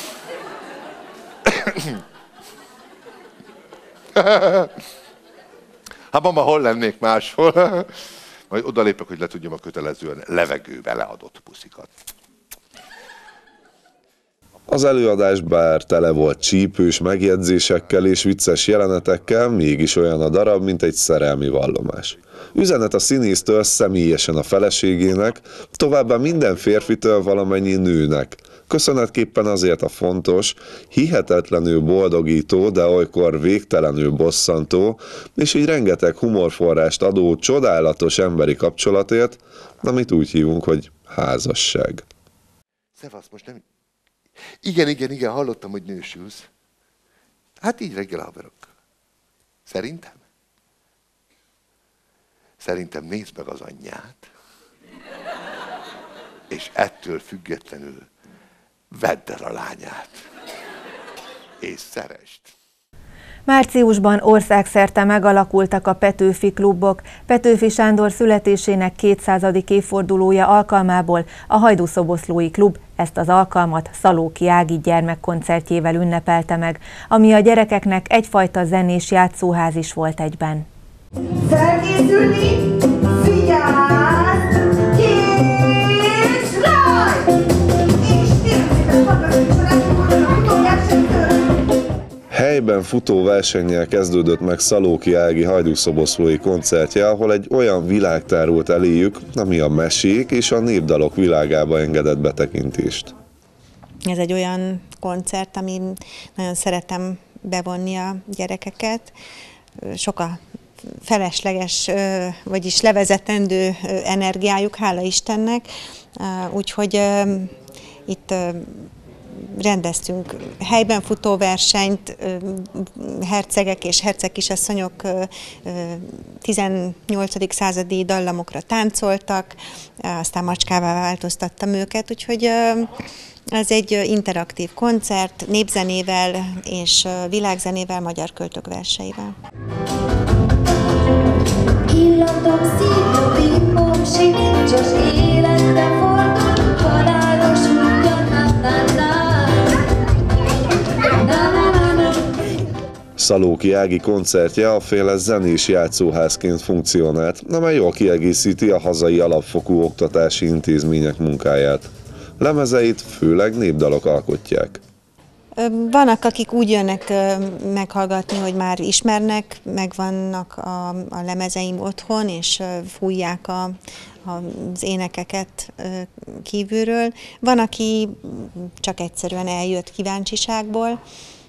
Hát mama, hol lennék máshol? Majd odalépek, hogy le tudjam a kötelezően levegőbe leadott puszikat. Az előadás bár tele volt csípős megjegyzésekkel és vicces jelenetekkel, mégis olyan a darab, mint egy szerelmi vallomás. Üzenet a színésztől személyesen a feleségének, továbbá minden férfitől valamennyi nőnek. Köszönetképpen azért a fontos, hihetetlenül boldogító, de olykor végtelenül bosszantó, és így rengeteg humorforrást adó csodálatos emberi kapcsolatért, amit úgy hívunk, hogy házasság. Szevasz, most nem... Igen, hallottam, hogy nősülsz. Hát így reggel haverok. Szerintem nézd meg az anyját, és ettől függetlenül vedd el a lányát, és szeresd. Márciusban országszerte megalakultak a Petőfi klubok. Petőfi Sándor születésének 200. évfordulója alkalmából a Hajdúszoboszlói klub ezt az alkalmat Szalóki Ági gyermekkoncertjével ünnepelte meg, ami a gyerekeknek egyfajta zenés játszóház is volt egyben. Felkészülni, figyelj, és raj! Helyben futó versennyel kezdődött meg Szalóki Ági hajdúszoboszlói koncertje, ahol egy olyan világ tárult eléjük, ami a mesék és a népdalok világába engedett betekintést. Ez egy olyan koncert, amin nagyon szeretem bevonni a gyerekeket. Sok a felesleges, vagyis levezetendő energiájuk, hála Istennek. Úgyhogy itt rendeztünk helyben futó versenyt, hercegek és hercegkisasszonyok 18. századi dallamokra táncoltak, aztán macskává változtattam őket, úgyhogy ez egy interaktív koncert, népzenével és világzenével, magyar költők verseivel. Illatom szívjobbik popsi, gyors életbe fordul, halálos útja, Szalóki Ági koncertje aféle zenés játszóházként funkcionált, amely jól kiegészíti a hazai alapfokú oktatási intézmények munkáját. Lemezeit főleg népdalok alkotják. Vannak, akik úgy jönnek meghallgatni, hogy már ismernek, megvannak a lemezeim otthon, és fújják az énekeket kívülről. Van, aki csak egyszerűen eljött kíváncsiságból.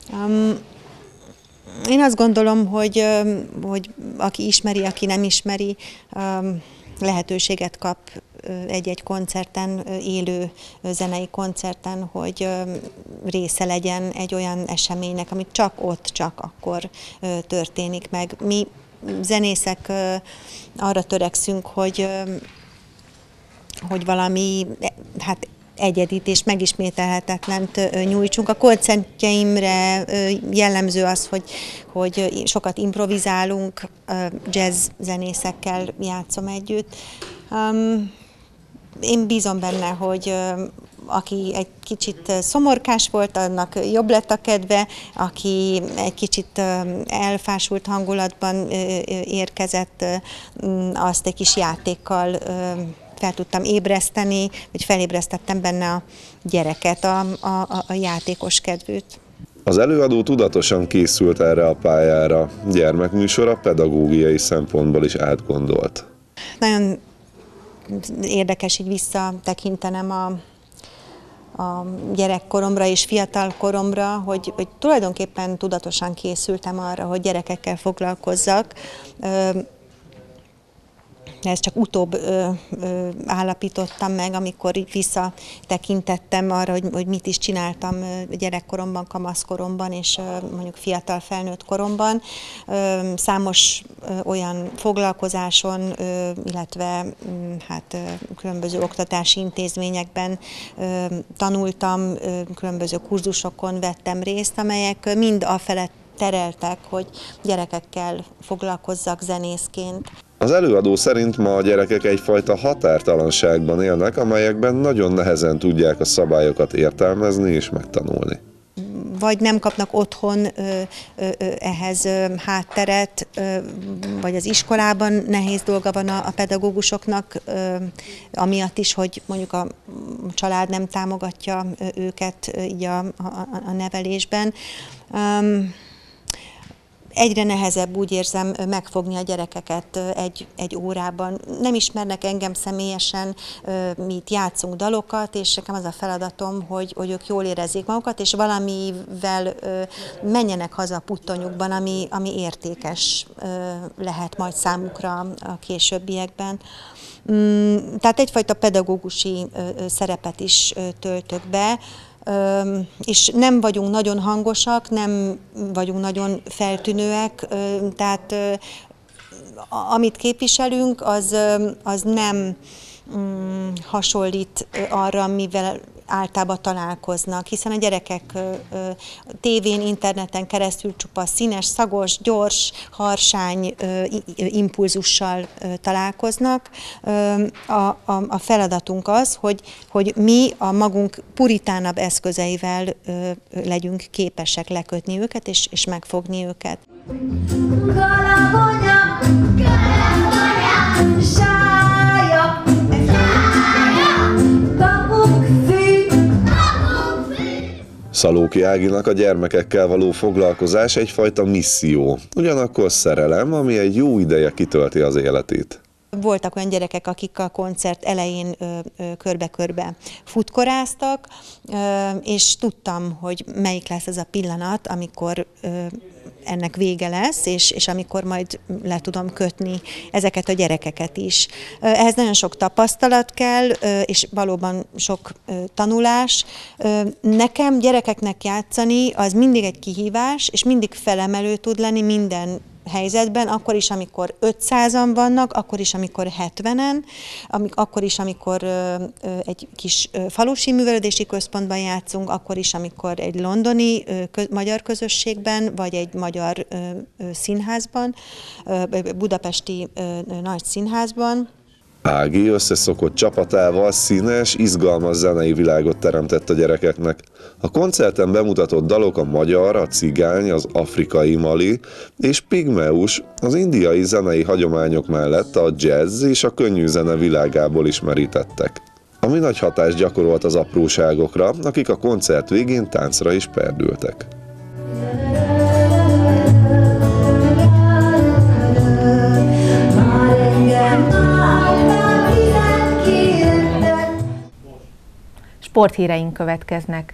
Én azt gondolom, hogy aki ismeri, aki nem ismeri, lehetőséget kap egy-egy koncerten, élő zenei koncerten, hogy része legyen egy olyan eseménynek, amit csak ott, csak akkor történik meg. Mi zenészek arra törekszünk, hogy valami egyedit és megismételhetetlent nyújtsunk. A koncertjeimre jellemző az, hogy sokat improvizálunk, jazz zenészekkel játszom együtt. Én bízom benne, hogy aki egy kicsit szomorkás volt, annak jobb lett a kedve, aki egy kicsit elfásult hangulatban érkezett, azt egy kis játékkal fel tudtam ébreszteni, vagy felébresztettem benne a gyereket, a játékos kedvűt. Az előadó tudatosan készült erre a pályára, gyermekműsora pedagógiai szempontból is átgondolt. Nagyon érdekes így visszatekintenem a gyerekkoromra és fiatalkoromra, hogy tulajdonképpen tudatosan készültem arra, hogy gyerekekkel foglalkozzak. Ezt csak utóbb állapítottam meg, amikor így visszatekintettem arra, hogy mit is csináltam gyerekkoromban, kamaszkoromban és mondjuk fiatal felnőtt koromban. Számos olyan foglalkozáson, illetve különböző oktatási intézményekben tanultam, különböző kurzusokon vettem részt, amelyek mind afelett tereltek, hogy gyerekekkel foglalkozzak zenészként. Az előadó szerint ma a gyerekek egyfajta határtalanságban élnek, amelyekben nagyon nehezen tudják a szabályokat értelmezni és megtanulni. vagy nem kapnak otthon ehhez hátteret, vagy az iskolában nehéz dolga van a pedagógusoknak, amiatt is, hogy mondjuk a család nem támogatja őket így a nevelésben. Egyre nehezebb, úgy érzem, megfogni a gyerekeket egy órában. Nem ismernek engem személyesen, mi itt játszunk dalokat, és nekem az a feladatom, hogy ők jól érezzék magukat, és valamivel menjenek haza a puttonyukban, ami értékes lehet majd számukra a későbbiekben. Tehát egyfajta pedagógusi szerepet is töltök be, és nem vagyunk nagyon hangosak, nem vagyunk nagyon feltűnőek, tehát amit képviselünk, az nem hasonlít arra, amivel általában találkoznak, hiszen a gyerekek tévén, interneten keresztül csupa színes, szagos, gyors, harsány impulzussal találkoznak. A feladatunk az, hogy mi a magunk puritánabb eszközeivel legyünk képesek lekötni őket és megfogni őket. Szalóki Áginak a gyermekekkel való foglalkozás egyfajta misszió, ugyanakkor szerelem, ami egy jó ideje kitölti az életét. Voltak olyan gyerekek, akik a koncert elején körbe-körbe futkoráztak, és tudtam, hogy melyik lesz az a pillanat, amikor ennek vége lesz, és amikor majd le tudom kötni ezeket a gyerekeket is. Ehhez nagyon sok tapasztalat kell, és valóban sok tanulás. Nekem gyerekeknek játszani az mindig egy kihívás, és mindig felemelő tud lenni minden helyzetben, akkor is, amikor 500-an vannak, akkor is, amikor 70-en, akkor is, amikor egy kis falusi művelődési központban játszunk, akkor is, amikor egy londoni magyar közösségben, vagy egy magyar színházban, budapesti nagy színházban. Ági összeszokott csapatával színes, izgalmas zenei világot teremtett a gyerekeknek. A koncerten bemutatott dalok a magyar, a cigány, az afrikai mali és pigmeus, az indiai zenei hagyományok mellett a jazz és a könnyű zene világából is merítettek. Ami nagy hatást gyakorolt az apróságokra, akik a koncert végén táncra is perdültek. Sporthíreink következnek.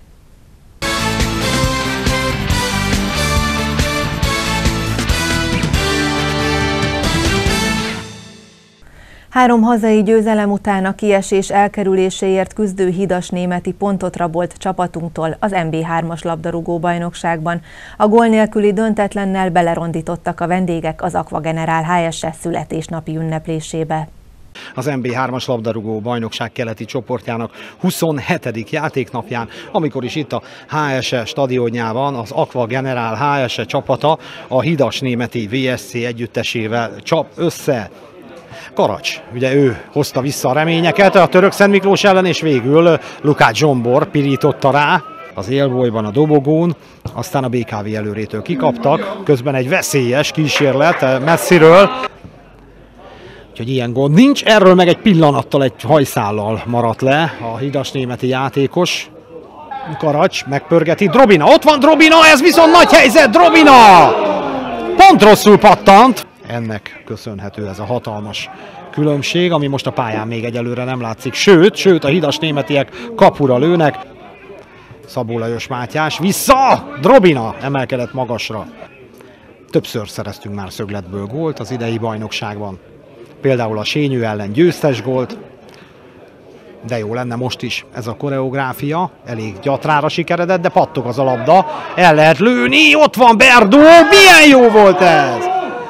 Három hazai győzelem után a kiesés elkerüléséért küzdő Hidasnémeti pontot rabolt csapatunktól az MB3-as labdarúgó-bajnokságban. A gól nélküli döntetlennel belerondítottak a vendégek az Aqua Generál HSS születésnapi ünneplésébe. Az MB3-as labdarúgó bajnokság keleti csoportjának 27. játéknapján, amikor is itt a HSE stadionjában az Aqua Generál HSE csapata a Hidasnémeti VSC együttesével csap össze. Karacs, ugye ő hozta vissza a reményeket a Török Szent Miklós ellen, és végül Lukács Zsombor pirította rá az élbolyban a dobogón, aztán a BKV előrétől kikaptak, közben egy veszélyes kísérlet messziről. Úgyhogy ilyen gond nincs, erről meg egy pillanattal, egy hajszállal maradt le a hidasnémeti játékos. Karacs megpörgeti, Drobina, ott van Drobina, ez viszont nagy helyzet, Drobina! Pont rosszul pattant. Ennek köszönhető ez a hatalmas különbség, ami most a pályán még egyelőre nem látszik. Sőt, a hidasnémetiek kapura lőnek. Szabó Lajos Mátyás, vissza! Drobina emelkedett magasra. Többször szereztünk már szögletből gólt az idei bajnokságban. Például a Sényő ellen győztes gólt, de jó lenne most is ez a koreográfia, elég gyatrára sikeredett, de pattog az a labda, el lehet lőni, ott van Berdó, milyen jó volt ez!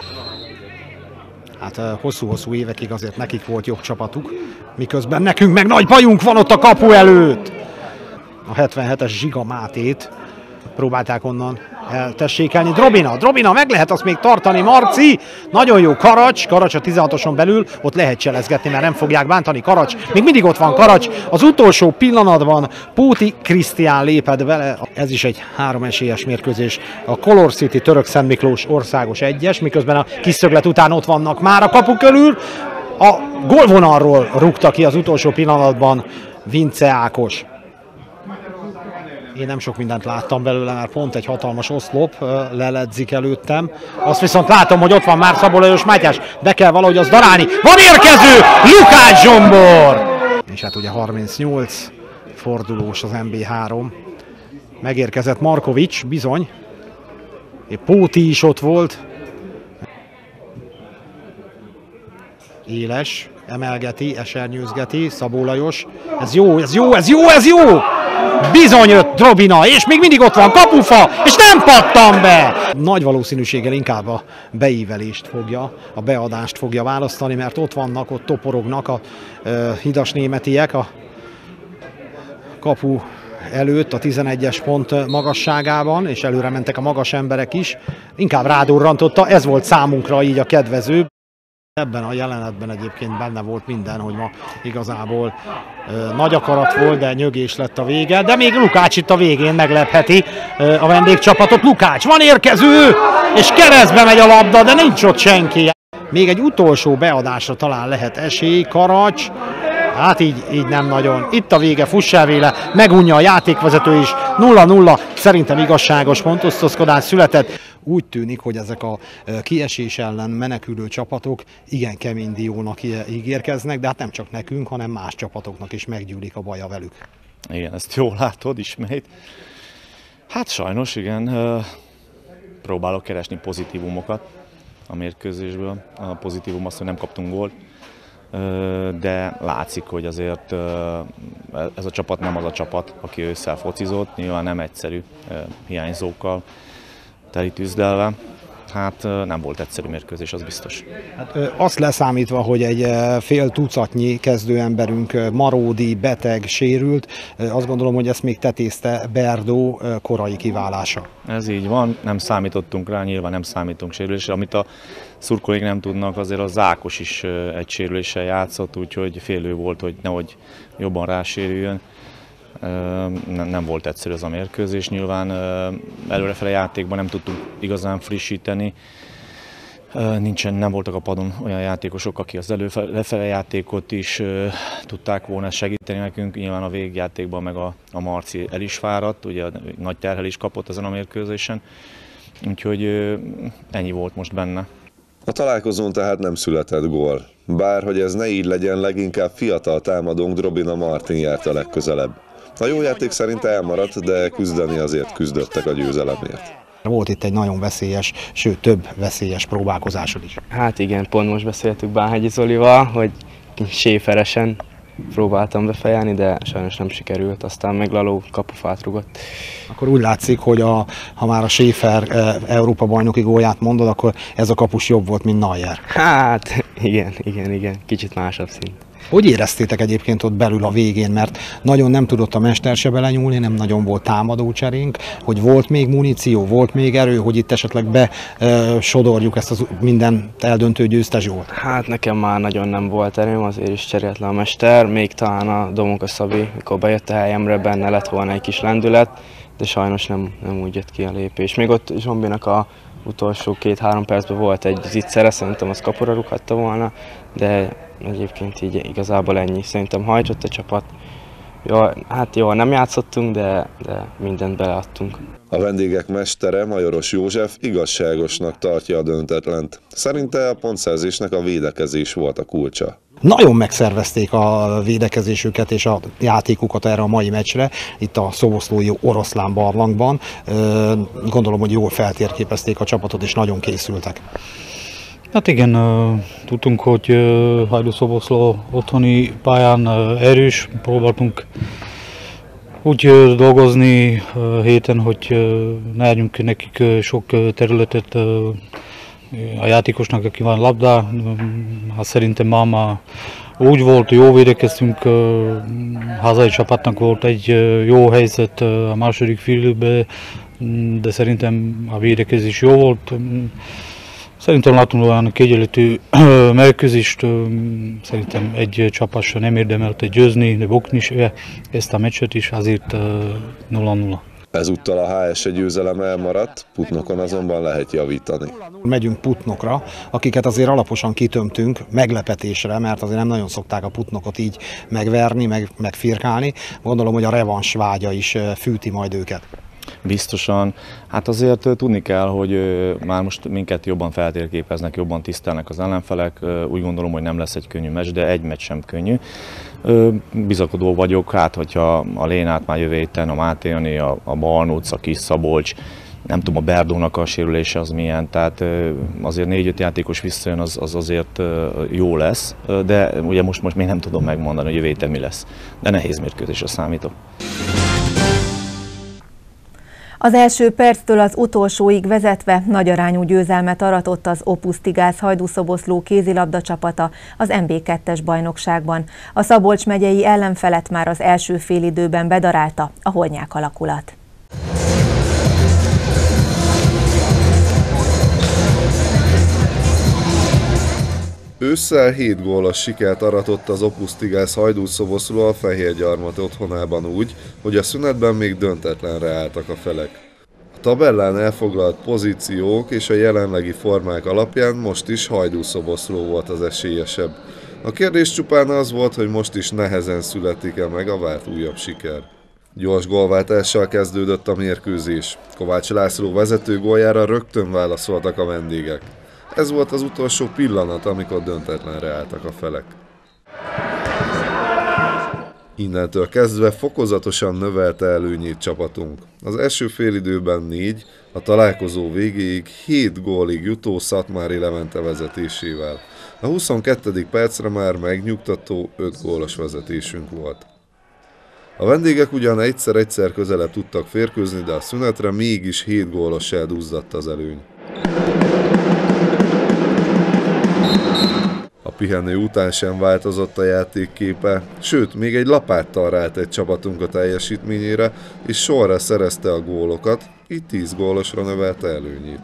Hát hosszú-hosszú évekig azért nekik volt jobb csapatuk, miközben nekünk meg nagy bajunk van ott a kapu előtt. A 77-es Zsiga Mátét próbálták onnan eltessékelni. Drobina, meg lehet azt még tartani, Marci, nagyon jó, Karacs a 16-oson belül, ott lehet cselezgetni, mert nem fogják bántani, Karacs, még mindig ott van Karacs, az utolsó pillanatban Póti Krisztián lépett bele, ez is egy 3 esélyes mérkőzés, a Color City Török Szent Miklós országos 1-es, miközben a kis szöglet után ott vannak már a kapu körül, a gólvonalról rúgta ki az utolsó pillanatban Vince Ákos. Én nem sok mindent láttam belőle, mert pont egy hatalmas oszlop leledzik előttem. Azt viszont látom, hogy ott van már Szabó Lajos Mátyás, be kell valahogy azt darálni. Van érkező Lukács Zsombor! És hát ugye 38 fordulós az MB3. Megérkezett Markovics, bizony. Póti is ott volt. Éles, emelgeti, esernyőzgeti, Szabó Lajos. Ez jó! Bizony jött Drobina, és még mindig ott van kapufa, és nem pattan be! Nagy valószínűséggel inkább a beívelést fogja, a beadást fogja választani, mert ott vannak, ott toporognak a hidas németiek a kapu előtt, a 11-es pont magasságában, és előre mentek a magas emberek is. Inkább rádurrantotta, ez volt számunkra így a kedvezőbb. Ebben a jelenetben egyébként benne volt minden, hogy ma igazából nagy akarat volt, de nyögés lett a vége, de még Lukács itt a végén meglepheti a vendégcsapatot. Lukács, van érkező, és keresztbe megy a labda, de nincs ott senki. Még egy utolsó beadásra talán lehet esély, Karacs, hát így nem nagyon. Itt a vége, fussál véle, megunja a játékvezető is, 0-0, szerintem igazságos pontosztozkodás született. Úgy tűnik, hogy ezek a kiesés ellen menekülő csapatok igen kemény diónak ígérkeznek, de hát nem csak nekünk, hanem más csapatoknak is meggyűlik a baja velük. Igen, ezt jól látod ismét. Hát sajnos igen, próbálok keresni pozitívumokat a mérkőzésből. A pozitívum az, hogy nem kaptunk gólt, de látszik, hogy azért ez a csapat nem az a csapat, aki ősszel focizott, nyilván nem egyszerű hiányzókkal teli tűzdelve. Hát nem volt egyszerű mérkőzés, az biztos. Hát, azt leszámítva, hogy egy fél tucatnyi kezdőemberünk maródi, beteg, sérült, azt gondolom, hogy ezt még tetézte Berdó korai kiválása. Ez így van, nem számítottunk rá, nyilván nem számítunk sérülésre. Amit a szurkolók nem tudnak, azért a Zákos is egy sérüléssel játszott, úgyhogy félő volt, hogy nehogy jobban rásérüljön. Nem volt egyszerű ez a mérkőzés, nyilván előrefele játékban nem tudtunk igazán frissíteni. Nem voltak a padon olyan játékosok, akik az előrefele játékot is tudták volna segíteni nekünk. Nyilván a végjátékban meg a Marci el is fáradt, ugye nagy terhelés kapott ezen a mérkőzésen, úgyhogy ennyi volt most benne. A találkozón tehát nem született gól. Bár hogy ez ne így legyen, leginkább fiatal támadónk Drobina Martin járt a legközelebb. A jó játék szerint elmaradt, de küzdeni azért küzdöttek a győzelemért. Volt itt egy nagyon veszélyes, sőt több veszélyes próbálkozásod is. Hát igen, pont most beszéltük Bánhegyi Zolival, hogy séferesen próbáltam befejelni, de sajnos nem sikerült, aztán meg Laló kapufát rugott. Akkor úgy látszik, hogy ha már a Schäfer Európa bajnoki gólját mondod, akkor ez a kapus jobb volt, mint Neuer. Hát igen, kicsit másabb szint. Hogy éreztétek egyébként ott belül a végén, mert nagyon nem tudott a mester se belenyúlni, nem nagyon volt támadócserénk, hogy volt még muníció, volt még erő, hogy itt esetleg besodorjuk ezt az minden eldöntő győztes gólt? Hát nekem már nagyon nem volt erőm, azért is cserélt le a mester, még talán a Domoka Szabi, mikor bejött a helyemre, benne lett volna egy kis lendület, de sajnos nem úgy jött ki a lépés. Még ott Zsombinak a utolsó 2-3 percben volt egy zicsere, szerintem az kapura rúghatta volna, de egyébként így igazából ennyi. Szerintem hajtott a csapat. Jó, nem játszottunk, de mindent beleadtunk. A vendégek mestere, Majoros József igazságosnak tartja a döntetlent. Szerinte a pontszerzésnek a védekezés volt a kulcsa. Nagyon megszervezték a védekezésüket és a játékukat erre a mai meccsre, itt a szoboszlói Oroszlán barlangban. Gondolom, hogy jól feltérképezték a csapatot és nagyon készültek. Hát igen, tudtunk, hogy Hajdú-Szoboszló otthoni pályán erős, próbáltunk úgy dolgozni héten, hogy ne adjunk nekik sok területet a játékosnak, aki van labda. Hát szerintem ma úgy volt, jó védekeztünk, hazai csapatnak volt egy jó helyzet a második félidőben, de szerintem a védekezés jó volt. Szerintem látunk olyan kiegyenlítő mérkőzést, szerintem egy csapat sem nem érdemelte győzni, de bukni ezt a meccset is, azért 0-0. Ezúttal a HSE győzelem elmaradt, Putnokon azonban lehet javítani. Megyünk Putnokra, akiket azért alaposan kitömtünk, meglepetésre, mert azért nem nagyon szokták a Putnokot így megverni, meg firkálni. Gondolom, hogy a revansz vágya is fűti majd őket. Biztosan. Hát azért tudni kell, hogy már most minket jobban feltérképeznek, jobban tisztelnek az ellenfelek. Úgy gondolom, hogy nem lesz egy könnyű meccs, de egy meccs sem könnyű. Bizakodó vagyok, hát hogyha a Lénát már jövő héten, a Máté Jani, a Balnóc, a Kis Szabolcs, nem tudom, a Berdónak a sérülése az milyen, tehát azért 4-5 játékos visszajön, az azért jó lesz, de ugye most még nem tudom megmondani, hogy jövő héten mi lesz. De nehéz mérkőzésre számítok. Az első perctől az utolsóig vezetve nagyarányú győzelmet aratott az Opus Tigász Hajdú-Szoboszló kézilabda csapata az MB2-es bajnokságban. A Szabolcs megyei ellenfelet már az első félidőben bedarálta a Hornyák alakulat. Ősszel 7 gólos sikert aratott az Opus Tigász Hajdú-Szoboszló a Fehérgyarmat otthonában úgy, hogy a szünetben még döntetlenre álltak a felek. A tabellán elfoglalt pozíciók és a jelenlegi formák alapján most is Hajdú-Szoboszló volt az esélyesebb. A kérdés csupán az volt, hogy most is nehezen születik-e meg a várt újabb siker. Gyors gólváltással kezdődött a mérkőzés. Kovács László vezető góljára rögtön válaszoltak a vendégek. Ez volt az utolsó pillanat, amikor döntetlenre álltak a felek. Innentől kezdve fokozatosan növelte előnyét csapatunk. Az első félidőben 4, a találkozó végéig 7 gólig jutó Szatmári Levente vezetésével. A 22. percre már megnyugtató 5 gólos vezetésünk volt. A vendégek ugyan egyszer-egyszer közelebb tudtak férkőzni, de a szünetre mégis 7 gólossal duzzadt az előny. A pihenő után sem változott a játékképe, sőt, még egy lapáttal rált egy csapatunk a teljesítményére, és sorra szerezte a gólokat, így 10 gólosra növelte előnyét.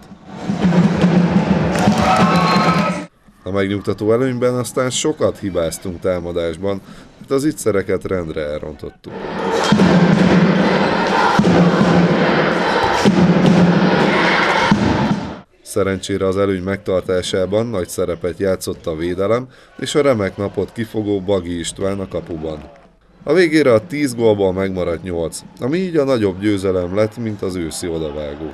A megnyugtató előnyben aztán sokat hibáztunk támadásban, mert az ittszereket rendre elrontottuk. Szerencsére az előny megtartásában nagy szerepet játszott a védelem és a remek napot kifogó Bagi István a kapuban. A végére a 10 gólból megmaradt 8, ami így a nagyobb győzelem lett, mint az őszi odavágó.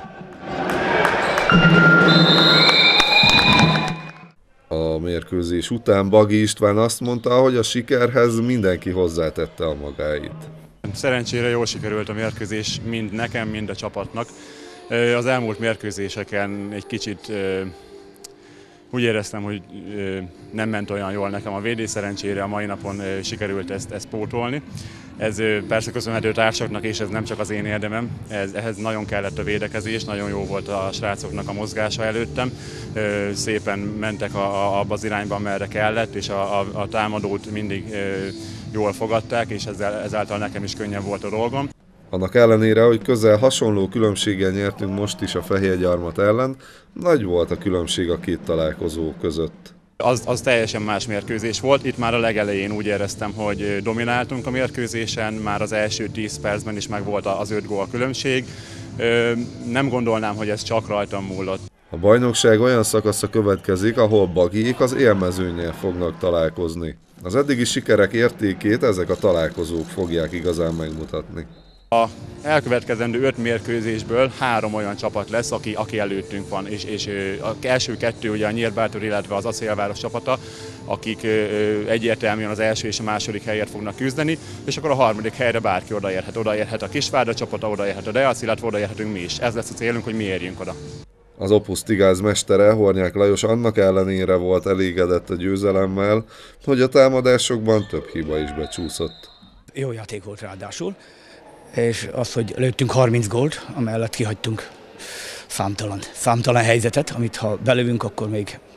A mérkőzés után Bagi István azt mondta, hogy a sikerhez mindenki hozzátette a magáit. Szerencsére jól sikerült a mérkőzés mind nekem, mind a csapatnak. Az elmúlt mérkőzéseken egy kicsit úgy éreztem, hogy nem ment olyan jól nekem a védés, szerencsére a mai napon sikerült ezt pótolni. Ez persze köszönhető társaknak, és ez nem csak az én érdemem. Ehhez nagyon kellett a védekezés, nagyon jó volt a srácoknak a mozgása előttem. Szépen mentek abba az irányba, merre kellett, és a támadót mindig jól fogadták, és ezáltal nekem is könnyebb volt a dolgom. Annak ellenére, hogy közel hasonló különbséggel nyertünk most is a Fehérgyarmat ellen, nagy volt a különbség a két találkozó között. Az teljesen más mérkőzés volt. Itt már a legelején úgy éreztem, hogy domináltunk a mérkőzésen, már az első 10 percben is megvolt az 5 gól különbség. Nem gondolnám, hogy ez csak rajtam múlott. A bajnokság olyan szakasza következik, ahol Bagiék az élmezőnnyel fognak találkozni. Az eddigi sikerek értékét ezek a találkozók fogják igazán megmutatni. A elkövetkezendő 5 mérkőzésből 3 olyan csapat lesz, aki előttünk van, és az első 2 ugye a Nyírbátor, illetve az Acélváros csapata, akik egyértelműen az első és a második helyért fognak küzdeni, és akkor a harmadik helyre bárki odaérhet. Odaérhet a Kisvárda csapata, odaérhet a Deac, illetve odaérhetünk mi is. Ez lesz a célunk, hogy mi érjünk oda. Az Opus Tigász mestere, Hornyák Lajos annak ellenére volt elégedett a győzelemmel, hogy a támadásokban több hiba is becsúszott. Jó játék volt ráadásul, és az, hogy lőttünk 30 gólt, amellett kihagytunk számtalan helyzetet, amit ha belövünk, akkor még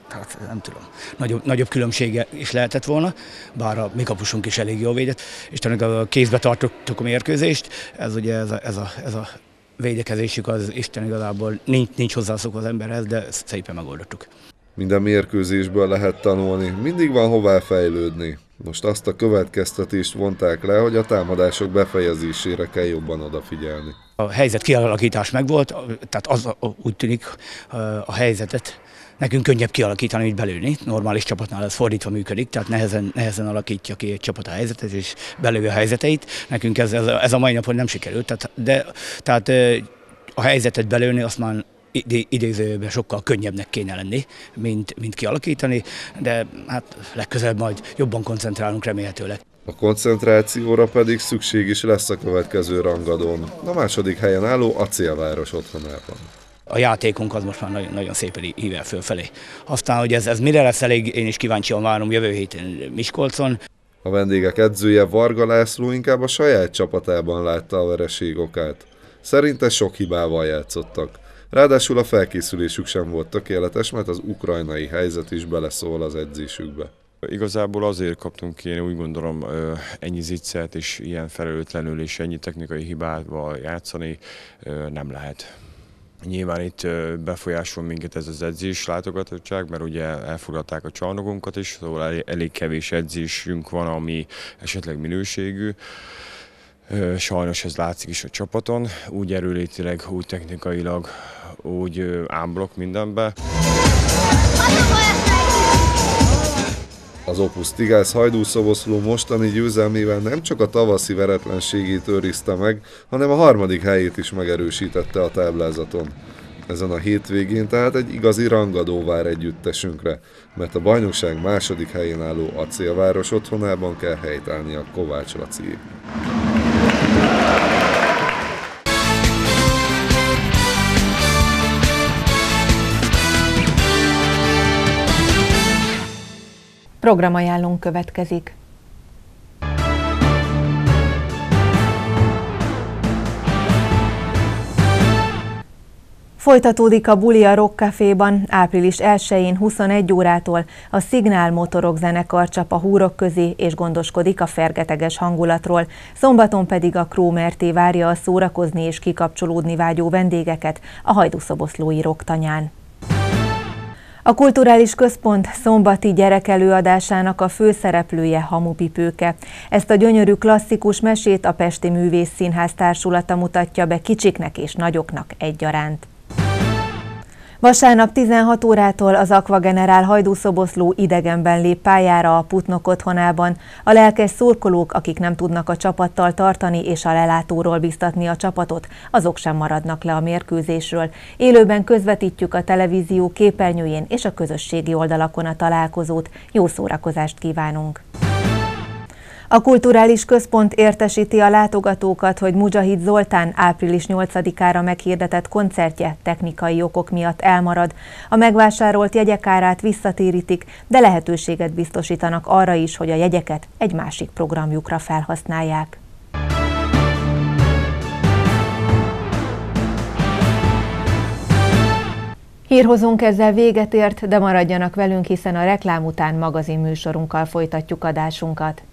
hát nem tudom, nagyobb különbsége is lehetett volna, bár a mi kapusunk is elég jól védett, és tulajdonképpen kézbe tartottuk a mérkőzést, ez ugye ez a védekezésük az Isten igazából nincs hozzászokva az emberhez, de szépen megoldottuk. Minden mérkőzésből lehet tanulni, mindig van hová fejlődni. Most azt a következtetést vonták le, hogy a támadások befejezésére kell jobban odafigyelni. A helyzet kialakítás megvolt, tehát az úgy tűnik a helyzetet nekünk könnyebb kialakítani, mint belőni. Normális csapatnál ez fordítva működik, tehát nehezen alakítja ki egy csapat a helyzetet és belőli a helyzeteit. Nekünk ez a mai napon nem sikerült, tehát a helyzetet belőni azt már idézőben sokkal könnyebbnek kéne lenni, mint kialakítani, de hát legközelebb majd jobban koncentrálunk remélhetőleg. A koncentrációra pedig szükség is lesz a következő rangadón, a második helyen álló Acélváros otthonában. A játékunk az most már nagyon szépen ível fölfelé. Aztán, hogy ez mire lesz elég, én is kíváncsian várom jövő héten Miskolcon. A vendégek edzője Varga László inkább a saját csapatában látta a vereség okát. Szerinte sok hibával játszottak. Ráadásul a felkészülésük sem volt tökéletes, mert az ukrajnai helyzet is beleszól az edzésükbe. Igazából azért kaptunk ki, én úgy gondolom, ennyi zicsert és ilyen felelőtlenül és ennyi technikai hibával játszani nem lehet. Nyilván itt befolyásol minket ez az edzés látogatottság, mert ugye elfoglalták a csarnokunkat is, szóval elég kevés edzésünk van, ami esetleg minőségű. Sajnos ez látszik is a csapaton, úgy erőlétileg, úgy technikailag, úgy ámblok mindenbe. Az Opus Tigász Hajdú-Szoboszló mostani győzelmével nem csak a tavaszi veretlenségét őrizte meg, hanem a harmadik helyét is megerősítette a táblázaton. Ezen a hétvégén tehát egy igazi rangadó vár együttesünkre, mert a bajnokság második helyén álló Acélváros otthonában kell helytállni a Kovács Laciék. Programajánlónk következik. Folytatódik a buli a Rock Caféban. Április 1-én 21 órától a Szignál Motorok zenekarcsap a húrok közé és gondoskodik a fergeteges hangulatról. Szombaton pedig a Krómerté várja a szórakozni és kikapcsolódni vágyó vendégeket a hajdúszoboszlói Rocktanyán. A Kulturális Központ szombati gyerekelőadásának a főszereplője Hamu Pipőke. Ezt a gyönyörű klasszikus mesét a Pesti Művészszínház társulata mutatja be kicsiknek és nagyoknak egyaránt. Vasárnap 16 órától az Aquagenerál Hajdú-Szoboszló idegenben lép pályára a Putnok otthonában. A lelkes szurkolók, akik nem tudnak a csapattal tartani és a lelátóról biztatni a csapatot, azok sem maradnak le a mérkőzésről. Élőben közvetítjük a televízió képernyőjén és a közösségi oldalakon a találkozót. Jó szórakozást kívánunk! A Kulturális Központ értesíti a látogatókat, hogy Mujahid Zoltán április 8-ára meghirdetett koncertje technikai okok miatt elmarad. A megvásárolt jegyek árát visszatérítik, de lehetőséget biztosítanak arra is, hogy a jegyeket egy másik programjukra felhasználják. Hírhozónk ezzel véget ért, de maradjanak velünk, hiszen a reklám után magazinműsorunkkal folytatjuk adásunkat.